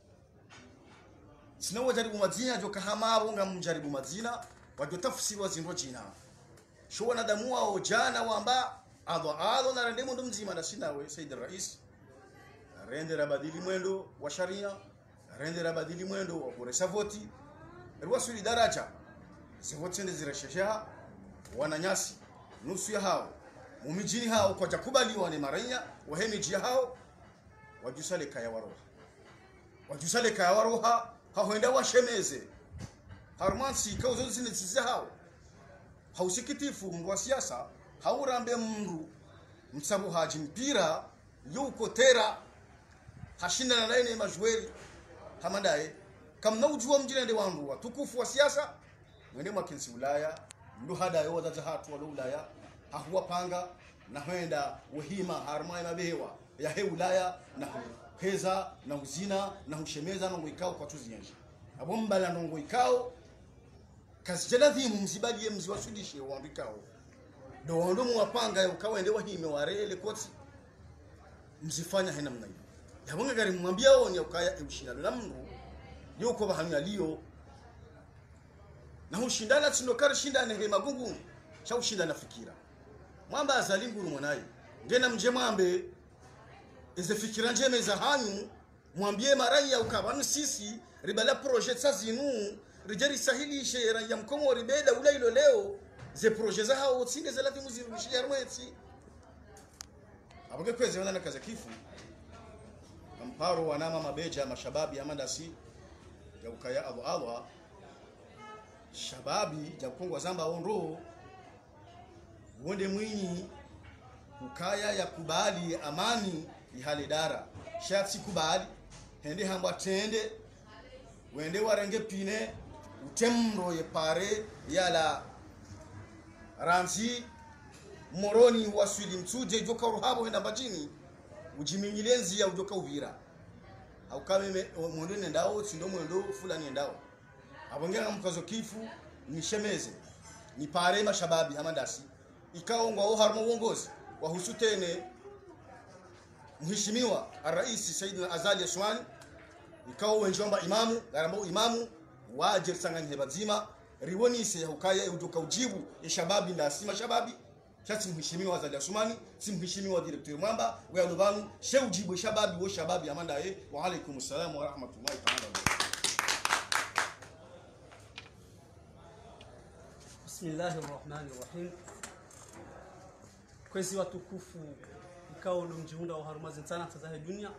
sino wajaribu madina jo kahama bonga mjaribu madina wajo tafsiri wazindo jina sho na damwa o jana wamba ado ado na rendemo ndo mzima na sinawe Said Rais rende rabadili mwendo wa sharia rende rabadili mwendo wa kuresha voti rwasuli daraja zivoti ndi zirashesha wananyasi nusu ya hao mumijini hao kwa jakubaliwa ni maranya wahemiji hao wajusale kaya waroha wajusale kaya waroha hahoenda washemeze harmansi kauzo zine ziza hao hausikitifu mndu wa siasa haurambe mndu msabu haji mpira yuko tera hashinda na naye majweri hamandaye kamna ujua mjinende wangu watukufu wa siasa mwende mwakinsi Ulaya mndu hada yo wadaza hatu wa Ulaya hahuwa panga na huenda wahima harmai mabewa ya he Ulaya na heza na uzina na hushemeza na ngoikao kwa tuzi nyenji abomba la ngoikao kasijala dhimu mzibali ye mzi wasudishe wambikao do wando mwapanga ya ukawa ende wahime warele kotsi mzifanya hena mnayi yabonga gari mwambia onya ukaya eushindana na mndu yuko bahanya liyo na hushindana tsindo kare shindana he magungu cha ushindana fikira mwamba azalinguru mwanayi ngena mje mwambe eze fikira njeme za hanyu mwambie marai ya ukabanu sisi ribala projet sazinu rijari sahili shera ya mkomo ribeda ulailo leo ze projet za hao tsinde za lafi muzirushi ya rwetsi abuge kweze wana kaza kifu amparo wanama mabeja mashababi amandasi ya ukaya abu alwa shababi ya kongwa zamba onro wonde mwinyi ukaya ya kubali amani ihale dara shatsi kubali hende hamba tende wende warenge pine utemro ye pare yala ranzi moroni waswili mtuje joka ruhabo henda bajini ujiminyilenzi ya ujoka uvira au kama mwendo nendao sindo mwendo fulani nendao abongera mkazo kifu nishemeze ni pare mashababi hamandasi ikaongwa au harmo uongozi wahusu tene mheshimiwa Rais Saidina Azali Aswani ikawa wenjomba imamu garamo imamu waje sangani hebazima riwoni se hukaya ujoka ujibu ya shababi na sima shababi chati mheshimiwa Azali Aswani si mheshimiwa directeur mwamba wa lubanu she ujibu shababi wa shababi amanda ye wa alaikum assalam wa rahmatullahi ta'ala. Bismillahir Rahmanir Rahim. Kwezi watukufu ikao lumjiunda wa harumazi sana tazahe dunia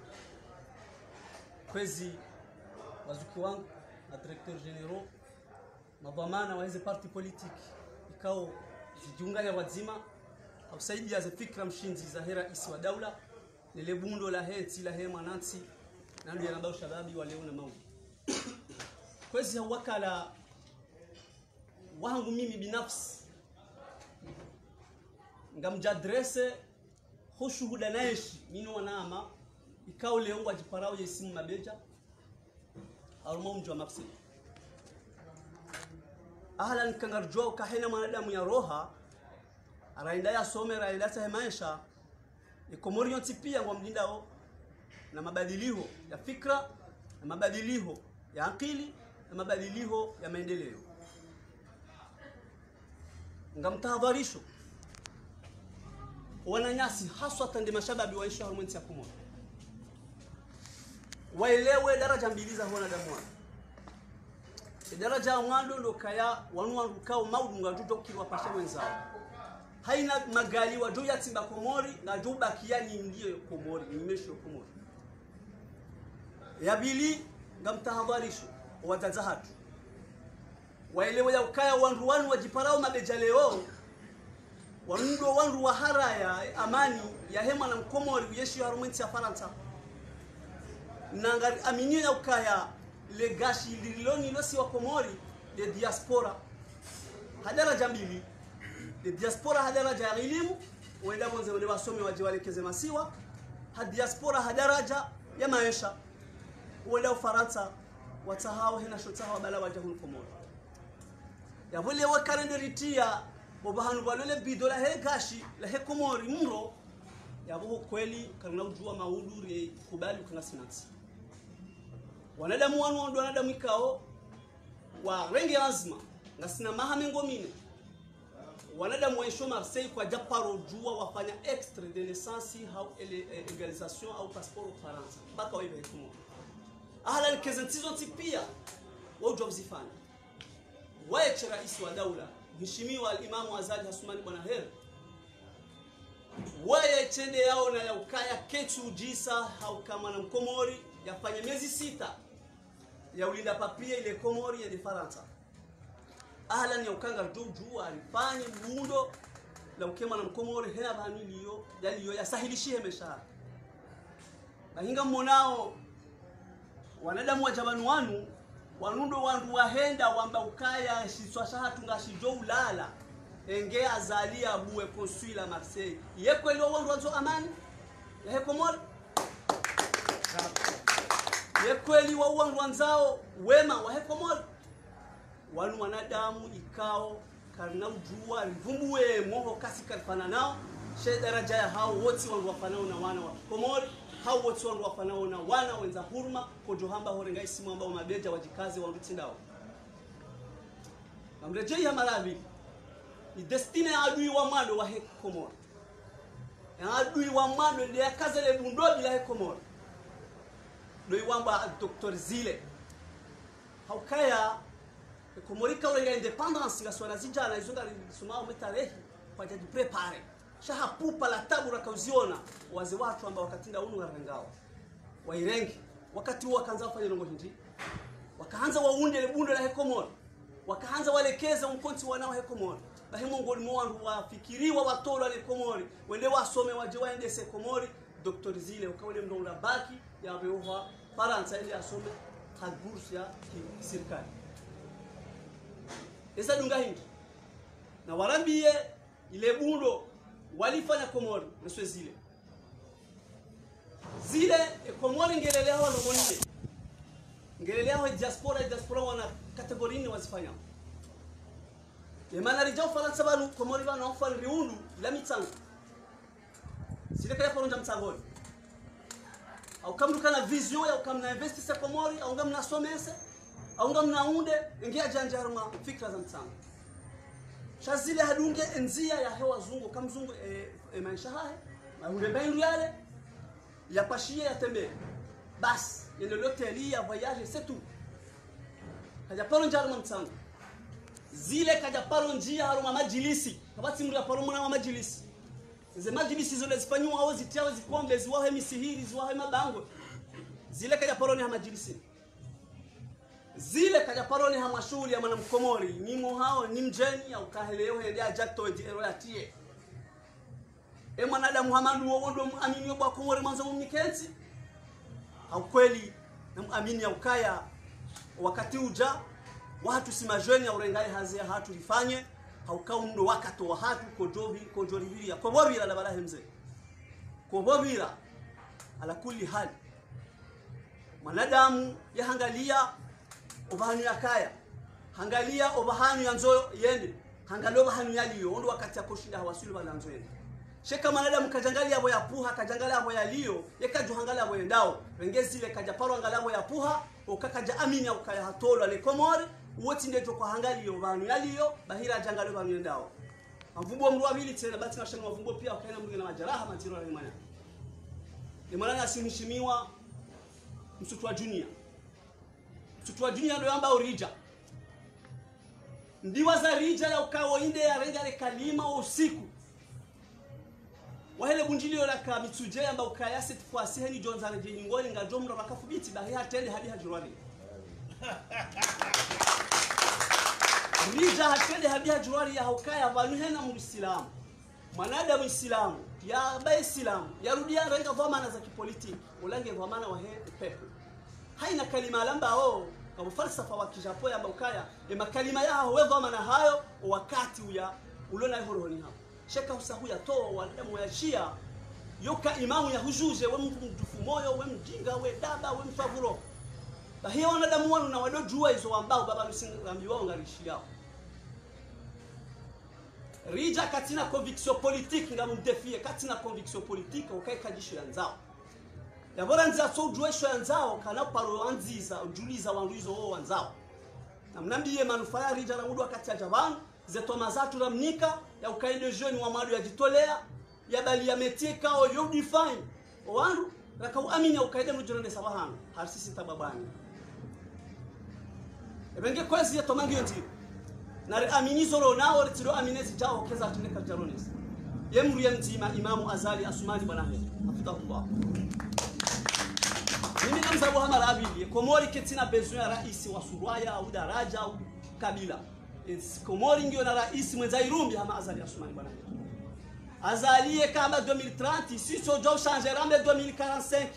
kwezi wazuki wangu na directeur general mabamana wa hizi parti politique ikao zijiunga ya wazima au saidi ya fikra mshinzi za hera isi wa daula nile bundo la heti la hema nansi na ndio yanabao shababi wa leo na maudi kwezi ya wakala wangu mimi binafsi ngamjadrese hushuhuda naishi mino wanama ikao leo wajiparao yesimu mabeja arumo mjwa mafsi ahlan kangarjwa kahena mwanadamu ya roha araenda ya some raila sa maisha ikomorion tipia kwa mlindao na mabadiliko ya fikra na mabadiliko ya akili na mabadiliko ya maendeleo ngamtahadharisho wananyasi haswa tande mashababi waisha harmoni ya kumoja waelewe daraja mbili za wanadamu daraja ya mwando ndo kaya wanua rukao maudunga tuto kilwa pashe wenzao haina magali wa juu ya timba komori na juu bakia ni ndiyo komori nimesho komori ya bili ngamtahadharisho watazahatu waelewe ya ukaya wandu wanu wajiparao mabeja leo wanundo wandu wa haraya amani ya hema na mkomori uyeshi harumenti ya Faransa nangari aminio ya ukaya legashi lililoni losi wa komori de diaspora hadara jambili de diaspora hadaraja ya elimu wenda bonze wale wasome wajiwalekeze masiwa had diaspora hadaraja ya maisha wenda Ufaransa watahao hena shotaha bala wajahun komori ya vile wakarenderitia bobahanu balole bidola he gashi la he komori mro ya buho kweli kana ujua mauduri kubali kuna sinati wanadamu wanu ndo wanadamu ikao wa rengi azma ngasina mahamengo mine wanadamu waisho Marseille kwa japaro jua wafanya extra de naissance au legalisation au passeport au France baka wewe komori ahla kezentizo tipia wajua mzifanya waeche rais wa daula mheshimiwa al-Imam Azali Hasumani bwana heri chende yao na ya ukaya kechu jisa au kama na mkomori yafanya miezi sita ya ulinda papia ile Komori ya Faransa. Ahlan ya ukanga juu alifanya muundo la ukema na mkomori hena bani liyo yaliyo yasahilishie meshahara. Bahinga monao wanadamu wa jabanu wanu wanundo wandu wahenda wamba ukaya shiswashaha tungashijo ulala enge azalia buwe consuila Marseille yekweli wandu wanzo amani ya Komori yekweli wa wandu wanzao wema wa Komori wanu wanadamu ikao karina ujua rivumbuwe moho kasi karifana nao she daraja ya hao wote wandu wafanao na wana wa Komori hao wote wandu wafanao na wana wenza huruma kojohamba horenga isimu ambao mabeja wajikazi wandu tindao namrejei ya Malawi ni destine ya adui wa mwado wa Komori ya adui wa mwado ndi ya kaze le bundobi la Komori doi wamba Doctor Zile haukaya Komori ka urenga independence ga swana zinjana izunga sumao metarehi kwa jadi prepare shaha pupa la tabu na kauziona waze watu ambao wakatinda unu garangao wairengi wakati huo wakaanza kufanya longo hindi wakaanza waunde bundo la Komori wakaanza walekeza umkonti wanao Komori bahimo ngoli mwandu wafikiriwa watolo la Komori wende wasome waje waende se Komori Doctor Zile ukawele ndo unabaki ya beoha Faransa ili asome hadbursi ya serikali esa dunga hindi na warambie ile bundo walifanya Komori naswe Zile Zile e Komori ngelelea wa ngonile ngelelea wa diaspora diaspora wana kategorini wazifanya Yemana rijao Faransa banu Komori bana ofal riundu la mitsango Zile kaya paronja mtsangoni au kama kana vision ya kama investisse Komori au kama nasomese au kama naunde ingia janjaruma fikra za mtsango Shazile hadunge enzia ya hewa zungu kama zungu e, e maisha haya na ule baindu yale ya pashie ya tembe bas ile loteli ya voyage c'est tout kaja paronja haruma mtsango Zile kaja paronjia haruma majilisi kabati mri ya paromuna wa majilisi Ze majilisi zile zifanywa au zitiawe zikombe ziwahe misihiri ziwahe mabango Zile kaja paroni ha majilisi Zile kaja paroni ha mashuli ya mwanamkomori ni muhao ni mjeni au kaheleo hende ajato ero ya tie E mwanadamu Muhammadu wondo muamini wa Komori mwanzo mnikenti au kweli na muamini ya ukaya wakati uja watu si majeni ya urengai hazia hatu lifanye haukau ndo wakati wa hatu kojobi kojoribia kobobira la balahe mzee kobobira ala kulli hali mwanadamu yahangalia obahani yakaya hangalia obahani yanzo yende hangalo bahani yaliyo ndo wakati akoshinda hawasuli balanzo yende sheka mwanadamu kajangalia abo ya puha kajangalia abo ya liyo yekajo hangalia abo yendao rengezi ile kaja paro angalia abo ya puha okakaja amini au kaya hatolo le Komori wote ndejo kwa hangalio banu yaliyo bahira jangalo banu yendao mvumbo mru abili tena bati na shanga mvumbo pia wakaenda mwingine na majeraha matiro na limana limana asimheshimiwa msutu wa dunia msutu wa dunia ndio amba orija ndiwa za rija ya ukawo inde ya renga le kalima usiku wahele bunjilio la ka mitsuje amba ukaya set kwa seheni jonza reje ngoli ngajomro bakafubiti bahira tende hadi hajurwali Rija hatende habia juwari ya haukaya vanu hena muislamu mwanadamu islamu ya ba islamu yarudia renga dhamana za kipolitiki ulange dhamana wa he pepe haina kalima lamba o kama falsafa wa kijapo ya baukaya e makalima yao we dhamana hayo wakati uya ulona horohoni hapo sheka usahu ya to wanadamu ya shia yoka imamu ya hujuje we mtufu moyo we mjinga we daba we mfavuro bahia wanadamu wanu na wadojua hizo ambao baba nusingambi wao ngarishi yao Rija katina conviction politique ngamu mdefie katina conviction politique ukaika jisho yanzao yabora nza so juesho yanzao kana paro anziza ujuliza wanduizo wao wanzao na mnambiye manufaa ya rija na mudu wakati ya javan zeto mazatu ramnika ya ukaende jeune wa madu ya jitolea ya bali ya metie kao yo define wandu raka uamini ya ukaende mjorende sabahana harsisi tababani ebenge kwezi ya tomangi yonti na amini zoro nao retiro aminezi jao keza tuneka jarones yemru ya mzima Imamu Azali Asumani bwana hafidhahullah. Mimi na mzabu hama rabili Komori ketina besoin ya raisi wa Surwaya au daraja au kabila. Komori ndio na raisi mwenza Irumbi hama Azali Asumani bwana. Azali kama deux mille trente si so jo changera en deux mille quarante-cinq.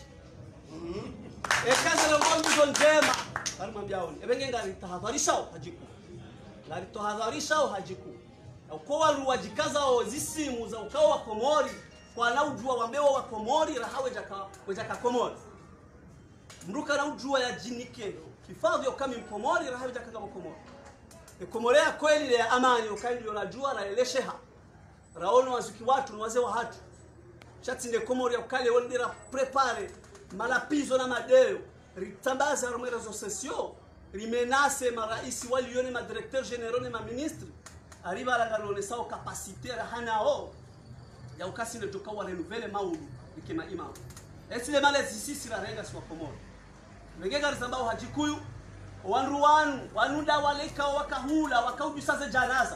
E kaza lo ngondo njema. Alimwambia oni. Ebenge ngari tahadharisha hajiku. Ngari tahadharisha hajiku. Uko waru wajikaza o zisimu za ukao wa Komori kwa na ujua wambewa wa Komori rahawe jaka wejaka Komori. Mruka na ujua ya jinike kifadhi okami Komori rahawe jaka kama Komori. E Komorea kweli ya amani ukaindi unajua na ile sheha. Raono wazuki watu nwaze wa hatu. Chati nde Komori ya ukale wondera prepare malapizo na madeo. Ritambaza rumera zo sesio. Rimenase maraisi walione ma directeur généraux ma ministre. Arriba la galone sao capacité la hanao. Ya ukasi ne toka wa renouveler maudu ikema imam. Esi le malezi sisi la renga swa Komori. Mengega risambao hajikuyu wanruwanu wanuda waleka wakahula wakaubisaze janaza.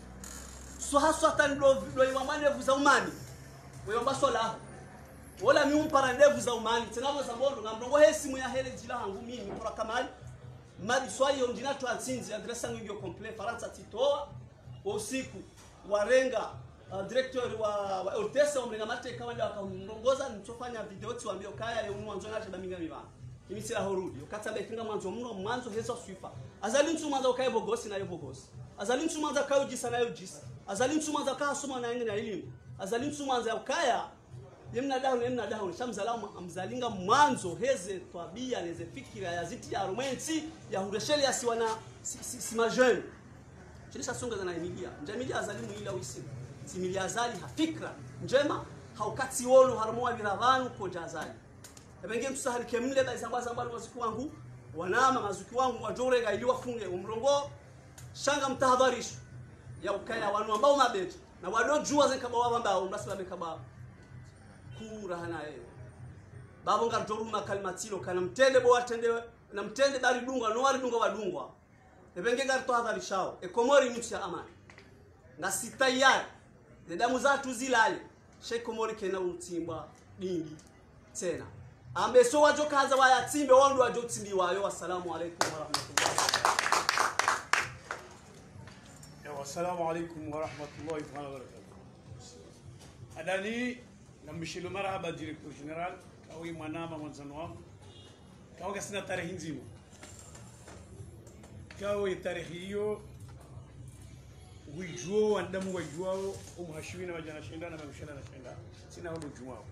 So haswa tando do imamane vuza umani. Wewe mbaso la. Wala mi umpara ndevu za umani. Tenabo zambondo ngamrongo hesi mu ya hele jila hangu mimi kwa kamali. Madi swali ondina to atsinzi adresa ngio complet Faransa titoa usiku warenga uh, director wa, wa Ortesa omrenga mate kama ndio akamrongoza nitofanya video tuambie kaya ya mwanzo na chaba minga miba mimi sila horudi ukata bekinga mwanzo mno mwanzo hezo swifa azali mtu mwanzo kaye bogosi na yobogosi azali mtu mwanzo kayo jisa na yojisa azali mtu mwanzo kaya soma na ngine na elimu azali mtu mwanzo kaya yemna dahu yemna dahu shamzalamu amzalinga mwanzo heze twabia neze fikira ya ziti ya romance ya huresheli asiwana si, si, si majeni Chilisha songa za na Emilia. Njamilia azalimu ila uisimu. Similia azali hafikra. Njema haukati wolo harmoa viravanu koja azali. Ebenge mtusahali kemle ba izamba zamba wazuki wangu. Wanama mazuki wangu wajorega ili wafunge umrongo. Shanga mtahadharisho. Ya ukaya wanu ambao mabetu. Na wadojua zenka bawa ambao mnasila mekaba. Kura hana yeye. Babo ngartoruma kalmatilo kana mtende bo atendewe na mtende bari dungwa no wari dungwa wadungwa. Ebenge garto hadharishao e Komori nchi ya amani na sitayari de damu zatu zilale she Komori kena utimbwa dingi tena ambe so wajo kaza wa yatimbe wandu wajo tindi wayo. Assalamu alaykum wa rahmatullahi wa assalamu alaykum wa rahmatullahi wa barakatuh. Adani na mshilo marhaba director general kawi mwanama mwanzano wangu kawa sina tarehe nzima kawe tarehe hiyo wijuo wandamu wajuao umhashimina wajana shenda na mshana na shenda sina hulo jumao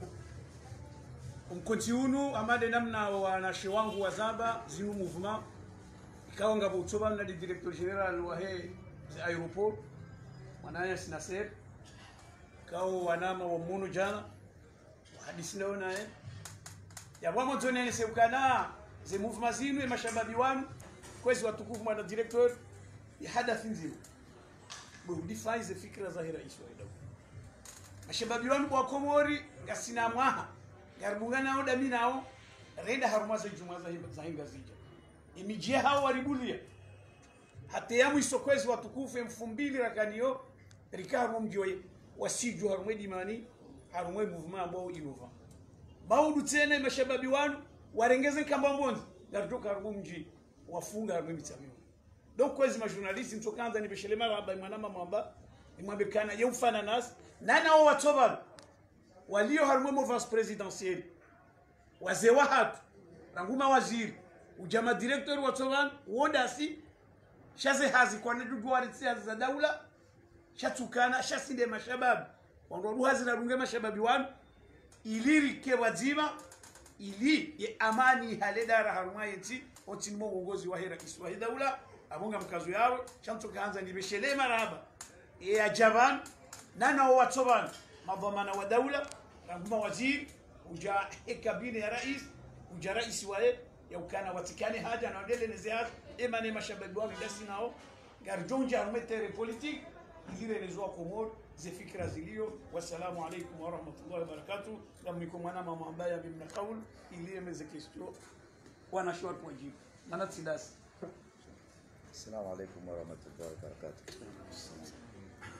umkontiunu amade namna wanashi wangu wazaba zinu movement ikawa ngabo utoba na director general wa he aeroport wanaya sinaser kawa wanama wa muno jana hadisi naona eh ya bwamo tonene seukana ze movement zinu mashababi wanu kwezi watukufu mwana director ya hadathi nzima budifaize fikra za rais wa Idabu mashababi wanu kwa Komori ngasina mwaha garbungana oda minao renda harumaza juma za hinga zija imijia hao waribulia hata yamu isokwezi watukufu elfu mbili rakaniyo rikamu mjoye wasiju harumedi mani harumwe movement ambao inova baudu tena mashababi wanu warengeze kamba mbonzi gartoka harumu mji wafunga harumwe mitamiyo donc kwezi majournaliste mtokanza ni beshelema raba mwanama mwamba imwambe kana yeufana nas nana o watoba walio harumwe mouvance présidentielle wazee wa hatu ranguma waziri ujama director watoban wodasi shaze hazi kwa ndugu waritsia za daula shatukana shasinde mashabab wando hazi na runge mashababi wan iliri ke wazima ili ye amani haledara harumwa yeti otinmo uongozi wa hera Kiswahili daula abonga mkazo yao shamto kaanza ni beshelema raba e ajaban nana watoban madhamana wa daula ranguma waziri uja kabine ya rais uja rais wale ya ukana watikani haja na wadele neziat emane mashababi wao dasi nao garjonja armetere politique ilire lezo Komor ze fikra zilio. Wassalamu alaykum wa rahmatullahi wa barakatuh. Namiko mwana mama mbaya bimna qaul ilire meze question wana short wajibu mana tidasi. Assalamu alaykum wa rahmatullahi wa barakatuh.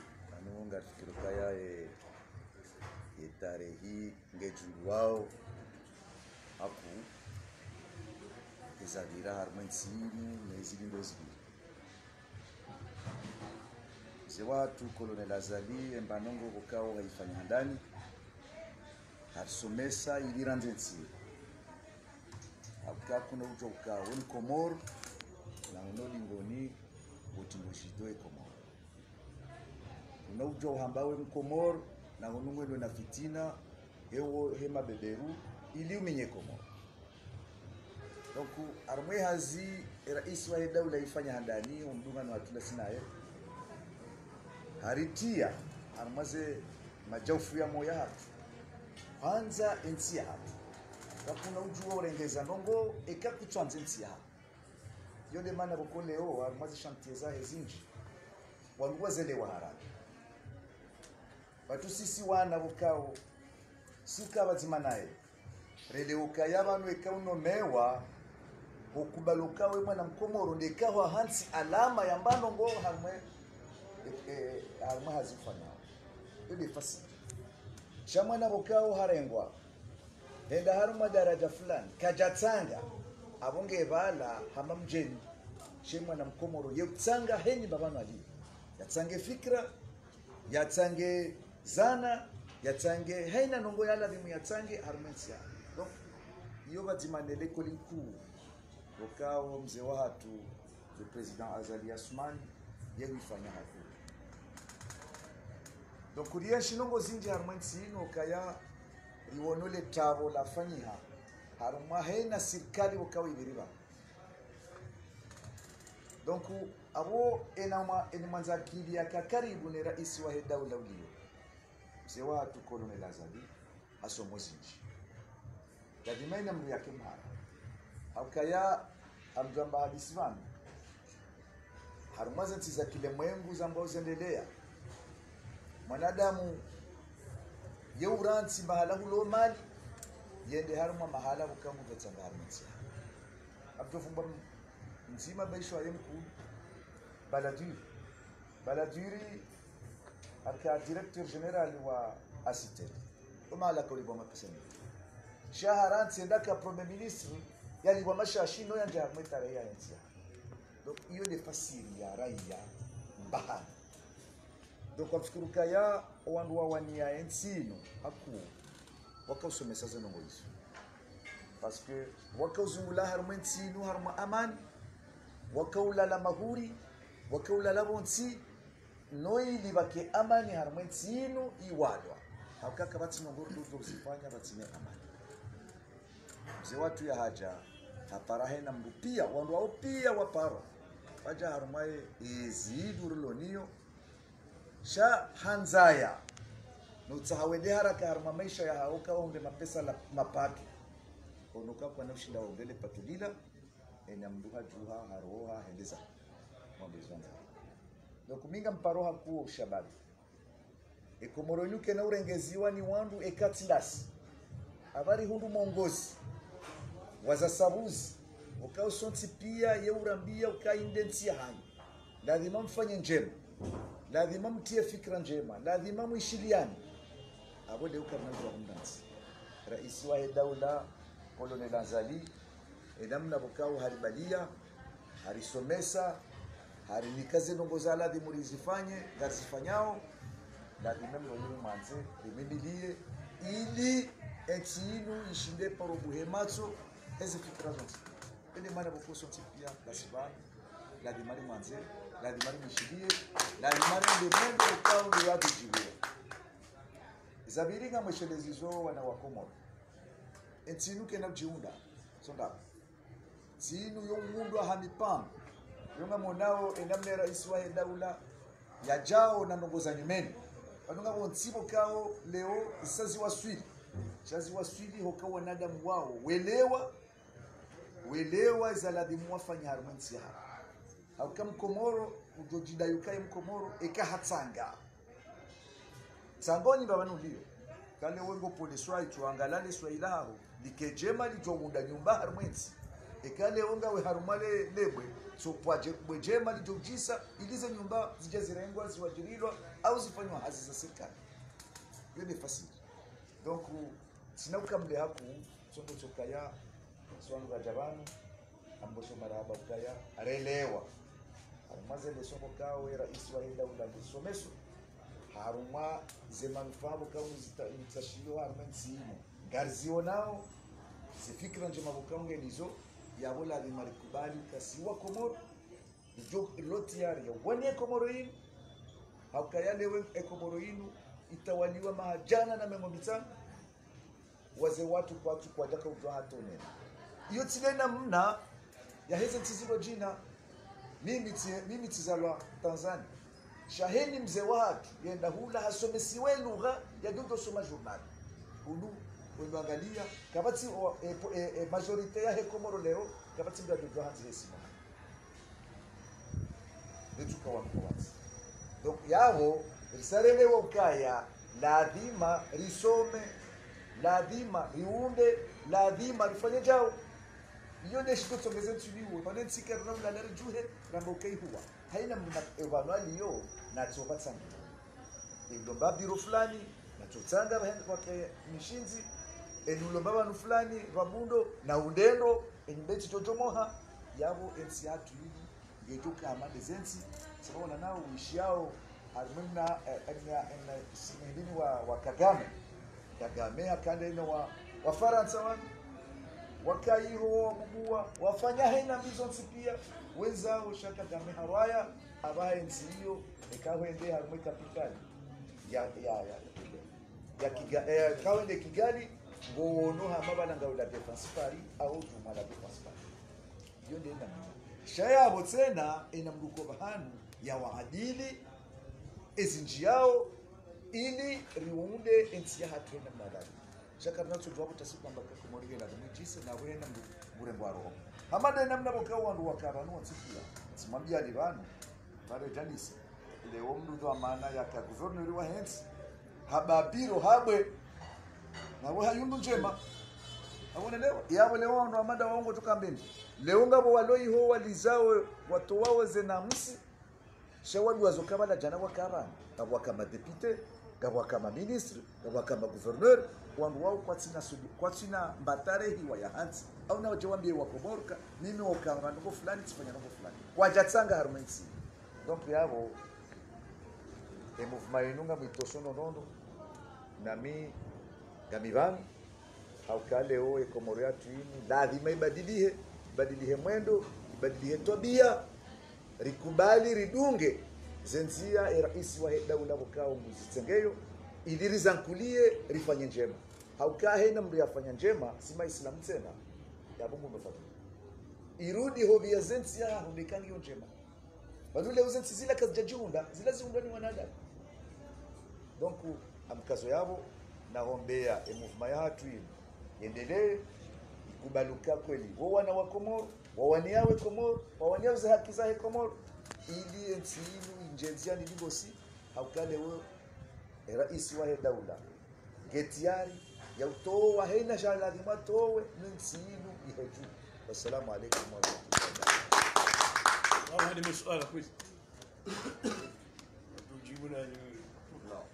anunga fikiro kaya e e tarehi ngejulu wao aku izabira harmansini mezili ndozili ze watu Colonel Azali embanongo bukao haifanya ndani harsomesa iliranzensi aka kuna ujo ukao ni Komoro na unolingoni utimushitoe Komoro una ujo hambawe mkomoro na unungwe na fitina hewo hema beberu ili umenye Komoro. Donc armwe hazi rais wa daula ifanya handani umdunga na watu sinaye haritia armaze majaufu ya moya hatu kwanza ensi ya hatu kakuna ujuwa urengeza nongo eka kutwanze ensi ya hatu yode mana boko leo armaze chantier za hezinji waluwa zele wa haraka watu sisi wana bukao suka bazimanaye rede ukaya banu ekauno mewa okubaluka we mwana mkomoro ndekaho hansi alama ya mbano ngo hamwe eh harma hazifanya ile fasi chamwana bokao harengwa henda haruma daraja fulani kajatsanga abonge bala hama mjeni chemwana mkomoro yetsanga henyi babano ali yatsange fikra yatsange zana yatsange haina nongo yala bimu yatsange harmensia donc iyo bazimanele kolinku wakao mzee watu le president Azali Asman yefanya hapo donc kuria shinongo zinji harmensi no kaya riwonole tabo la fanyiha haruma haina serikali wakao ibiriba donc abo enama enmanza kili ya karibu ni rais wa daula ulio mzee watu Colonel Azali asomo zinji kadimaina mru yake mara akaya amjamba hadiswan harumaza za kile mwengu za ambao zendelea mwanadamu yeuransi mahala hulo mali yende haruma mahala bukamu betanga harumsi abdofumba nzima baisho ayemku baladuri baladuri aka directeur general wa asitel umala ko liboma peseni shaharan sendaka premier ministre yani kwa mashashino yanje hamwetare ya ensia donc iyo ni fasiri ya raia mbahana donc kwa fikuru kaya wandu wa wania ensino haku wakausomesa zeno ngoiso parce que wakauzungula haruma ensino haruma amani wakaulala mahuri wakaulala bonsi noi libake amani haruma ensino iwalwa hakaka batsi ngoro ndo zifanya batsine amani mzee watu ya haja haparahe na mbupia wandu wao pia waparo waja harumaye izidurulonio sha hanzaya nutsahawende haraka haruma maisha ya hauka onde mapesa la mapaki onuka kwa na ushinda ongele patulila ena mduha juha haroha hendeza mwambe zonza dokuminga mparoha kuo shababi ekomoronyuke na urengeziwa ni wandu ekatindasi abari hundu mongozi wazasabuzi ukausonti pia yeurambia ukaindentia hani lazima mfanye njema lazima mtie fikra njema lazima muishiliane abode ukarnazwa hundansi rais wa daula Colonel Azali edamna bukao haribalia harisomesa harinikaze nongoza lazima murizifanye gazifanyao lazima mwenyewe mwanze limimilie ili etinu ishinde paro buhematso ezi fikra zote ene mana bokoso tipia lasibani la dimari mwanze la dimari mishilie la dimari ndemendo ukao ndo watu jiwe zabiringa mweshelezizo wana wakomoro etinu kena jiunda sonda tinu yo mundu hamipam yonga monao enamne rais wa daula ya jao na nongoza nyumeni wanunga bonsibo kao leo isazi waswili chazi waswili hoka wanadamu wao welewa welewa zaladimu wafanya harmansi hapa au kama Komoro ujojidayukai mkomoro eka hatsanga sangoni babanu ndio kale wengo polisi waitu angalale swailaho likejema lijomunda nyumba harmansi ekale onga we harumale lebwe so kwaje bwejema lijojisa ilize nyumba zije zirengwa ziwajirilwa au zifanywa hazi za serikali hiyo ni fasili donc sina ukamle haku sondo chokaya swanu gajabanu ambosho maraba ukaya arelewa maze le soko kawe rais wa henda ula someso haruma ze manufabo kawe zitashio haruma nsimo garzio nao zifikira nje mabukange nizo yabola bimarikubali kasiwa komoro jo lotiari ya wani komoro hii haukayale we komoro hinu itawaliwa mahajana na memobitanga waze watu kwa watu kwa jaka ujwa hatone iyo tilena mna ya heze tizilo jina mimi tie, mimi tizalwa Tanzania shaheni mzee watu yenda hula hasomesiwe lugha ya dodo soma journal ulu unaangalia kabati e, e, e, majorite ya hekomoro leo kabati ndio dodo hanzi hesima netuka wankwati donc yavo risarele ukaya lazima risome lazima riunde lazima rifanye jao iyo neshiko tongeze tuliwe bane tsika na mla lari juhe rambo kai huwa haina mna evaluali yo na tsoba tsanga ilomba biro fulani na tsotsanga bahenda kwa mishinzi enulomba banu fulani rabundo na undendo enibeti totomoha yabo ensi atu yidi ngetuka amade zensi sabona nao uishiao armena enya ena simendini wa wa Kagame Kagame akanda ina wa wa Faransa wan wakairo mugua wafanya hena mbizo pia wenzao shaka Kagame hawaya abaye nziyo ekawende harumwe kapitali ya ya ya ya kiga eh, kawende Kigali ngono hamaba na ngawula defense pari au juma la defense pari hiyo ndio ndio shaya botsena ina mruko bahanu ya waadili ezinji yao ili riunde ensi ya hatu na madari shaka nacho jwapo tasiku amba kumorige la mjise na wena murembo aro hamada namna boka wandu wakaranu watsikia simambia libanu pale janisi leo mdu wa maana ya ka governor wa hensi hababiro habwe na wa hayundu njema abone leo yabo leo ndo amada waongo tukambeni leo ngabo waloi ho walizao watu wao zena msi shawadu wazokabala jana wakara abo kama député gabo kama ministre gabo kama gouverneur wandu wao kwa tina subi kwa tina mbatare hiwa ya hansi au na wajawambie wakomorka mimi wakanga ndo fulani tifanya ndo fulani kwa jatsanga harmensi donc yabo e mouvement inunga mitosono nondo nami gamivan au kale o e komoria tuini lazima ibadilie ibadilie mwendo ibadilie tabia rikubali ridunge zenzia e rais wa daula bokao muzitengeyo ili rizankulie rifanye njema haukahe na mri afanya njema sima Islam tena ya Mungu umefanya irudi hovia zenzia hundikangi njema badule uzenzi zila kazijunda zila ziundani wanadamu donc amkazo yabo naombea e movement ya hatu hii endelee ikubaluka kweli wao wana wa Komoro wawaniawe Komoro wawaniawe za haki za Komoro ili nchi hii injenzia ni libosi haukale wewe e rais wa daula getiari ya utoa wa haina sha lazima towe nchi hii iheju wassalamu alaykum wa rahmatullahi wa hadi masuala kweli tujibu na no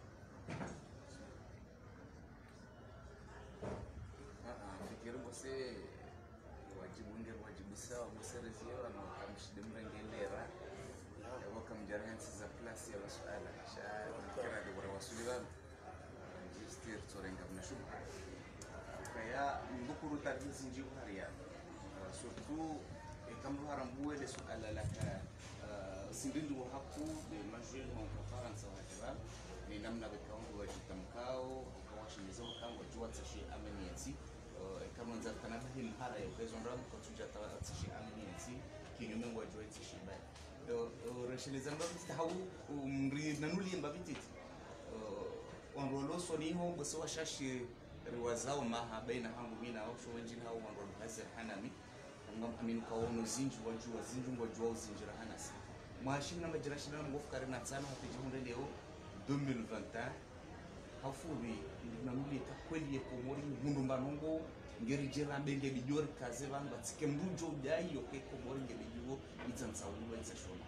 fikiri você wajibu ndio wajibu sawa mserezio na kamshide mrengelera yabo kamjaransi za class ya masuala sha kira de wasuliwa justir tsorenga mshu kaya ngukuru tadizi njiu haria surtout kama harambue le suala la sindindu haku de majeur mon conference wa jabal ni namna bekaungu wa jitamkao kwa shimizo kama jua tsashi ameniati kama nza kana hili hara ya uwezo ndangu kwa tuja tsashi ameniati kinyume wa jua tsashi bai do reshiliza ndo mstahau umri nanuli mbabititi wanrolo soniho bso washashi riwazao maha baina hangu mina au sho wenjini hao wanrolo hasa hanami ngam amin kawono zinju wajua zinju wajua zinjira hanasi mwashina majirashina ngofukari na tsana hapijihunde leo deux mille vingt et un hafubi namuli takweli ye komori mundu mbanongo ngeri jera benge bijor kaze banga tsike mbujo ujai yoke komori nge bijugo itzansa uwenze shona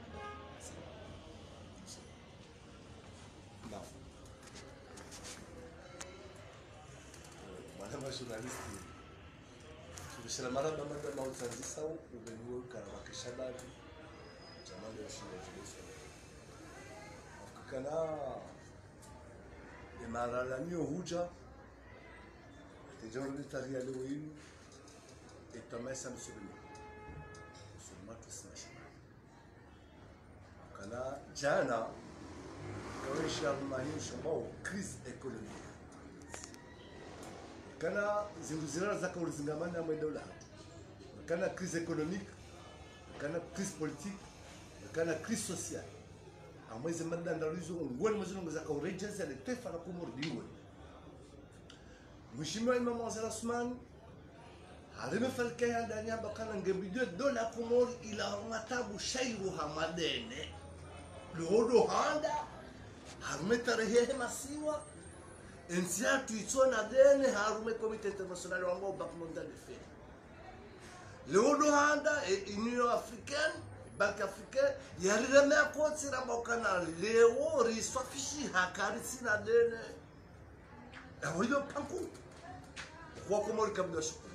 Não. Mas é jornalista. Tulishana mara bama da mautsanzisa ubenwe kana makishabadi. Jamani yashinde tulisa. Kana emara mio huja. Tejoro litaria leo hili. Etamesa msubiri. Sumatu smash. Kana jana kawisha maisha ambao crise économique kana zinguzira za kaulizingamana na dola kana crise économique kana crise politique kana crise sociale amweze madandalizo ngoni mazungu za kaurejenza le taifa la kumurdiwe mheshimiwa Imam Waziri Osman harime falkaya ndani hapa kana ngembidio dola kumori ila matabu shairu hamadene lodo handa harume tarehe masiwa ensiatu itsona dene harume komite international wango Banque mondiale de fait lodo handa e Union africaine Banque africaine yarire akotsi ramba kana leo riswafishi hakari sina dene awido panku kwa komori kabla shukuru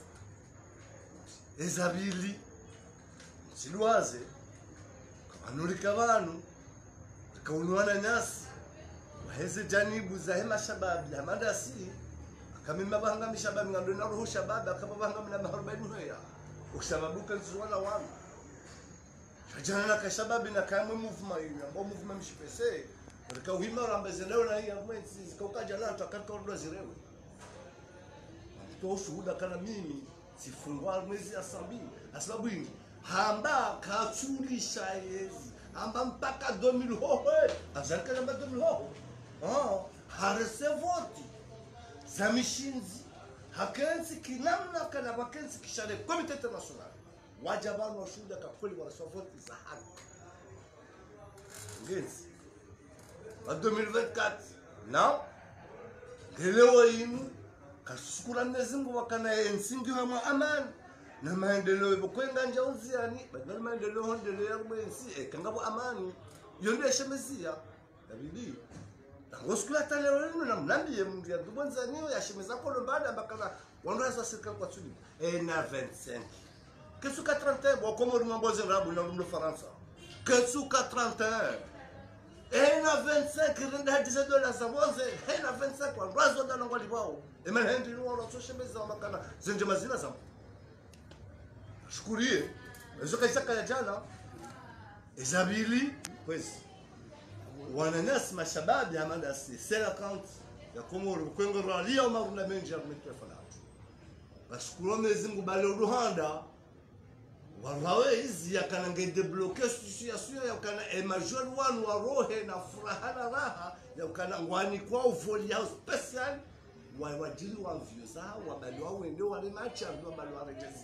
ezabili silwaze kabanurika abantu kaunwana nyasi waheze janibu za hema shababi la madasi akamima bahanga mishababi ngando na roho shababi akabahanga mina arobaini hoya ushababuka nzwana wana shajana na kashababi na kamwe movement hiyo ambao movement mshipese kwa wima rambaze leo na hii amwenzi zikaukaja na tutakata ndo zirewe mtu shuhuda kana mimi sifungwa mwezi asambi asababu hii hamba kachulisha yezi amba mpaka deux mille hoho azalika namba deux mille hoho ah harese voti zamishinzi hakenzi kinamna kana wakenzi kishale komite international wajabano washuhuda kwa kweli wanaswa voti za haki ngenzi wa deux mille vingt-quatre na leo hii kashukura Mwenyezi wakana ensingi hama amani na maendeleo bokwenga njauziani badala maendeleo hondeleo ya mwensi ekangabo amani yonde shemezia dabidi ngoskula talero lino na mnambiye mundu ya dubonza niyo ya shemeza ko lombada bakana wandoza sirikali kwa tsudi e na vingt-cinq kesuka trente bo komo rumboze rabu na rumbo faransa kesuka trente e na vingt-cinq renda hadiza dola za bonze e na vingt-cinq kwa razo ndana ngwali wao e mahendi ni wao so shemeza makana zenje mazina za shukurie ezo kaisaka ya jana ezabili kwezi wananas mashababi amanda si sela account ya komoro kwengo ralia maruna menji ya mtefala bashukuru Mwenyezi Mungu bale uruhanda walawe hizi yakana ngende bloquer situation yakana e major one wa rohe na furaha na raha yakana ngwani kwa uvoli house special wa wajili wa views wa bale wa wende wa match wa bale wa rejezi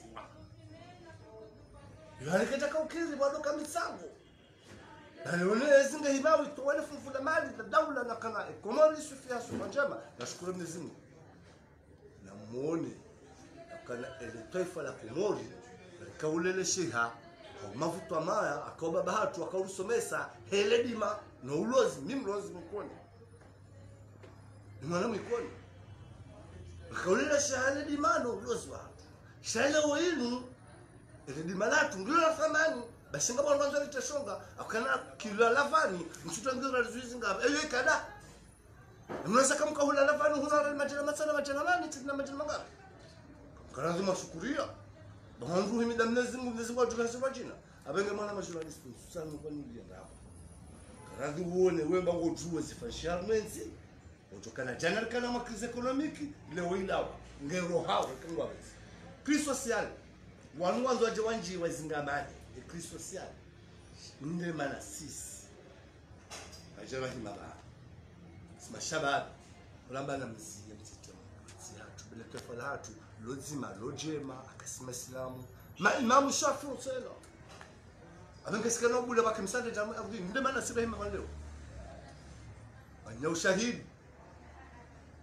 yaliketa kaukiri bado kamisango Nalione zinga hibawi tuwale funfula mali na daula na kana komori sufia sufa njema nashukuru Mwenyezi Mungu na muone kana ile taifa la Komori kaulele sheha au mafuta maya akaoba bahatu akausomesa heledima na ulozi mimi ulozi mkoni mwana mkoni kaulele sheha heledima na ulozi wa shale wenu heledima latu ndio la thamani basi ngabo mwanzo litashonga akana kila lavani mshutangira rizuizi ngaba eyo kada unaweza kama kahula lavani huna majana masana majana nani tena majana mangapi kana lazima shukuria bandu himida Mwenyezi Mungu Mwenyezi Mungu tukasema jina abenge mwana journalist sana kwa nini ya hapo kana uone wewe bango jua zifasharments utokana jana kana makrizi economic leo ilawa ngero hao kangwa crise sociale wanu wanzo waje wanji wazingamani e crise sociale nne mana six ajaba himaba sima shabab kulamba na mzia mtito si hatu bila tafala hatu lozima lojema akasima islamu ma imamu shafi usela abenge sikana bule bakimsande jamu abdi nne mana sibahima leo anya ushahidi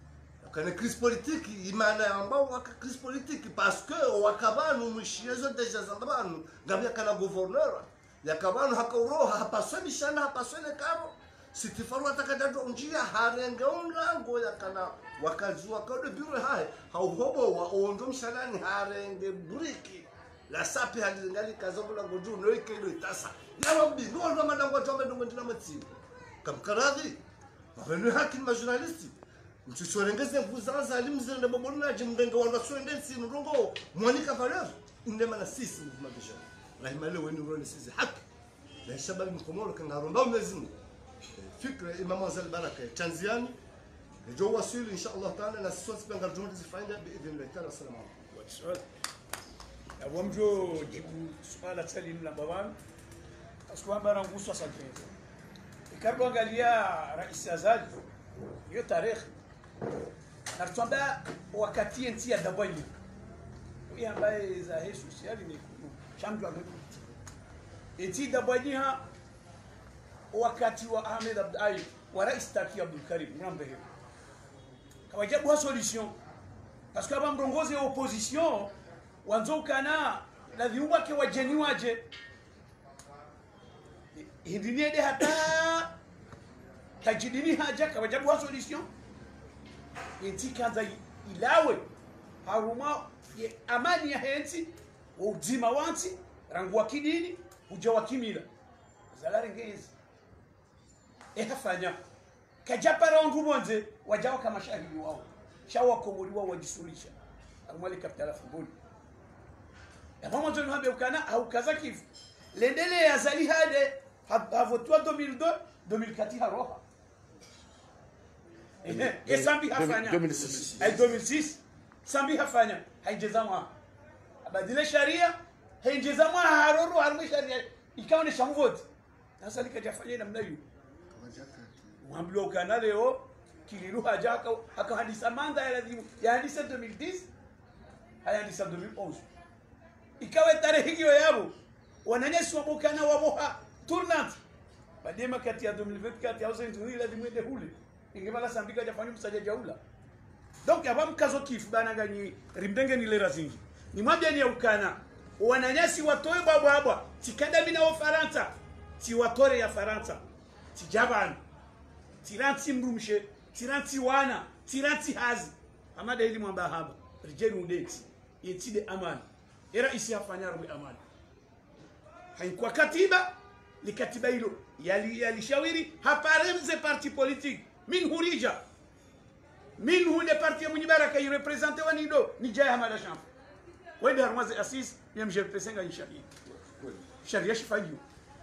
kana crise politique imana ambao waka crise politique parce que wakabanu mwishizo deja zambanu ngabya kana gouverneur yakabanu hakauroha hapasoni shana hapasoni kamo sitifaru atakadato njia harenge umlango yakana wakazua kode bure hai hauhobo wa ondo mshalani harenge buriki la sapi halingali kazabula ngoju no ikelo itasa yabambi no ndo madango tombe ndo ndina matsibo kamkaradhi abenu hakim ma journaliste mtusorengeze mvuzaza alimzira ndo bomona jimdenga wanda soendensi nrongo mwanika valeur indema na sisi mvumagisha la imale wenu rone sisi haki la shababu mkomoro kangaromba mwezimu fikra imam azal baraka tanziani جو وسيل ان شاء الله تعالى نسوس بنغر جهود زفاينه باذن الله تعالى. السلام عليكم. والسؤال awamjo jibu swala tali na baban aswa bara nguso asante ikarbo angalia rais Azali hiyo tarehe na tuambia wakati enti ya dabani huyu ambaye za hii sociali ni shamdu ameku enti dabani ha wakati wa Ahmed Abdai wa rais Taki Abdul Karim ng'ambe hiyo kawajabu wa solution parce que aba mrongozi wa opposition wanzokana na viumba ke wajeni waje hindini de hata tajidini haja kawajabu wa solution intikanza ilawe haruma ye amani ya henti udima wanti rangu wa kidini uja wa kimila zalari ngezi ehafanya kajapara ondu bonze wajawa kama shahidi wao shawa komori wao wajisulisha amwali kapitala fumboni ya mama zonu habe ukana au kazakifu lendele ya Azali hade havotwa deux mille deux deux mille quatre haroha eh eh sambi hafanya deux mille six ay deux mille six sambi hafanya haijezama abadile sharia haijezama haroro harmo sharia ikawa ni shamvoti sasa likajafanya namna hiyo mwambilo kana leo kiliru haja aka hadisa manda ya lazimu ya hadisa deux mille dix haya hadisa deux mille onze ikawa tarehe hiyo yabo wananyesi wa bokana wa boha tournante badema kati ya deux mille vingt-quatre ya usenzi ni lazimu ende hule ingebala sambika jafanya msaja jaula donc aba mkazo kifu bana ganyi rimdenge ni lera zingi ni mwambia ni ya ukana wananyesi watoe baba baba tikada mina wa Faransa ti watore ya Faransa ti Japan tiranti mrumshe tiranti wana tiranti hazi amada ili mwamba haba rijeni udeti yetide amani era isi hafanya rubi amani haikuwa katiba likatiba hilo yali yalishawiri haparemze parti politique min hurija min hunde parti ya munyibaraka irepresente wanido ni jaya hamada shamp wende harmaze assis yamje pesenga inshallah sharia shifanyo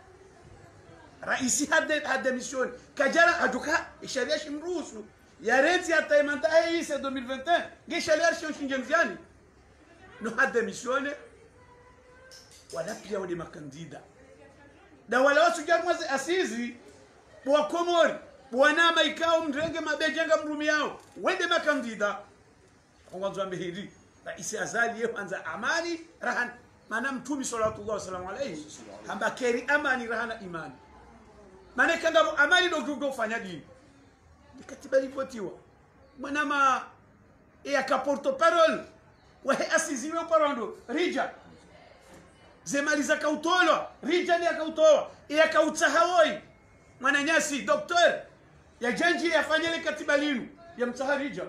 raisi hade hade mission kajara ajuka sharia shimruhusu ya renti ya taimanta hii c'est deux mille vingt et un nge sharia shinjemziani no hade mission wala pia wale makandida da wala watu jarmaze asizi bwa komori bwana maikao mrenge mabejenga mrumi yao wende makandida kwanza mbehiri raisi Azali yeanza amani rahan maana mtumi sallallahu alaihi wasallam alayhi hamba keri amani rahana imani maana kanga amani ndo kugo fanya dini katiba ilipotiwa mwana ma ya kaporto parole wa asiziwe parondo rija zemaliza kautolo rija ni akautoa ya kautahawoi mwana nyasi docteur ya janji yafanyele katiba linu ya mtaharija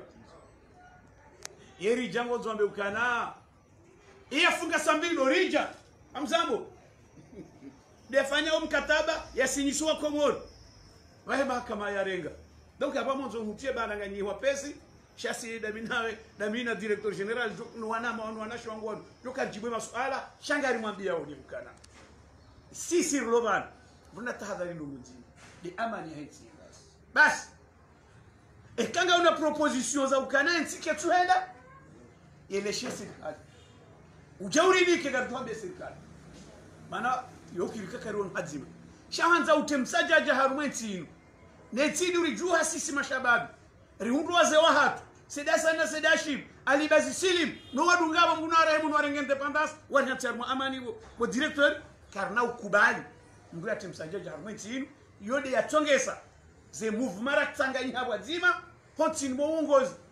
yeri jango zombe ukana iyafunga sambilo rija amzambo defanya mkataba yasinyishwa komoro wahe mahakama ya renga donc hapa mwanzo hutie bana nganyi wapesi shasi daminawe damina director general no wana maono wanasho wangu joka jibwe masuala shangari mwambia oni ukana sisi roban buna tahadhari lunguji di amani haiti bas ekanga una proposition za ukana ntike tuenda yeleshe serikali ujauri nike gartuambe serikali mana yokilika karon hadzima shahanza utemsaja jaharumenti ino netini urijua sisi mashababi riundu waze wahatu sedasa na sedashim alibazi silim no wadungaba munara hemu warenge independence wanyatsarmu amani wo director karna ukubali ngura temsaja jaharumenti ino yode yatongesa ze movement raktanganya habwa zima hontini mo uongozi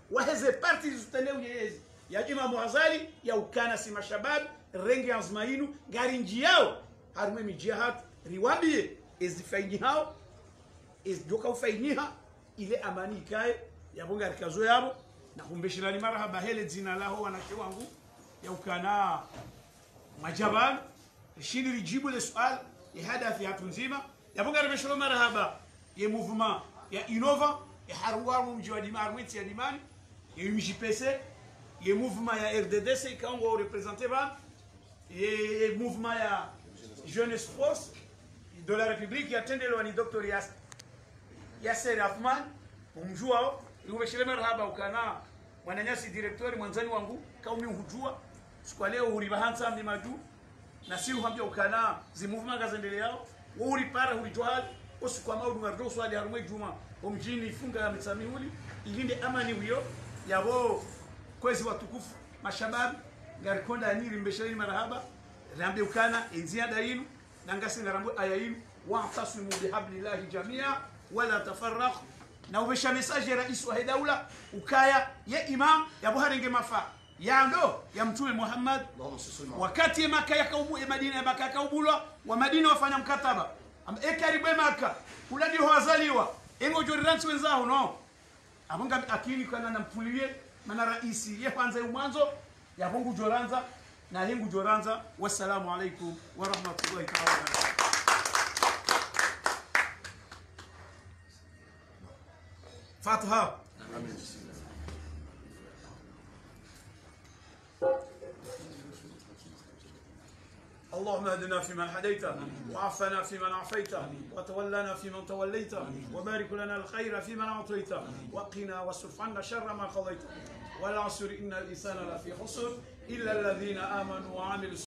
waheze parti zitendeu yezi ya Imam Ghazali ya ukana si mashabab rengi azmainu gari njiao harume mijia hatu riwabie ezifaini hao ezjoka ufainiha ile amani ikae yabonga rikazo yabo na kumbeshirani marhaba hele zina lao wanake wangu ya ukana majaban shini rijibu le swali ya hadafi hatu nzima yabonga rimeshiro marhaba ye mouvement ya Innova ya haruwa mji wa Dima Arwiti ya Dimani ya M J P C ye mouvement ya R D D C ikaongo represente ban ye mouvement ya Jeunesse Force de la République ya tendelo ni Doctor Yas Yasser Afman umjuao yumeshire marhaba ukana mwananyasi directeur mwanzani wangu kaumi hujua siku leo uri bahansa mbi maju na si uhambia ukana zi mouvement gazendele yao uri para uri tohali usiku ama uri ngardo swali harumwe juma omjini funga ya mitsamihuli ilinde amani wiyo yabo kwezi watukufu mashababi ngarikonda aniri mbeshire marhaba rambe ukana enzia dainu nangasi ngarambo ayainu wa tasimu bihablillahi jamia wala tafarraq na ubesha message ya rais wa daula ukaya ya imam ya buharenge mafa ya ndo ya mtume Muhammad wakati Maka ya kaumu ya Madina ya Maka ya kaubulwa wa Madina wafanya mkataba e karibu Maka kula ndio wazaliwa engo joriransi wenzao no abonga akili kana nampulie mana raisi ye kwanza mwanzo ya bongo joranza na hengu joranza. Wassalamu alaikum wa rahmatullahi ta'ala wa barakatuh. فاتحة اللهم اهدنا فيمن هديت وعافنا فيمن عافيت وتولنا فيمن توليت وبارك لنا الخير فيمن اعطيت وقنا واصرف عنا شر ما قضيت والعصر ان الانسان لفي خسر الا الذين امنوا وعملوا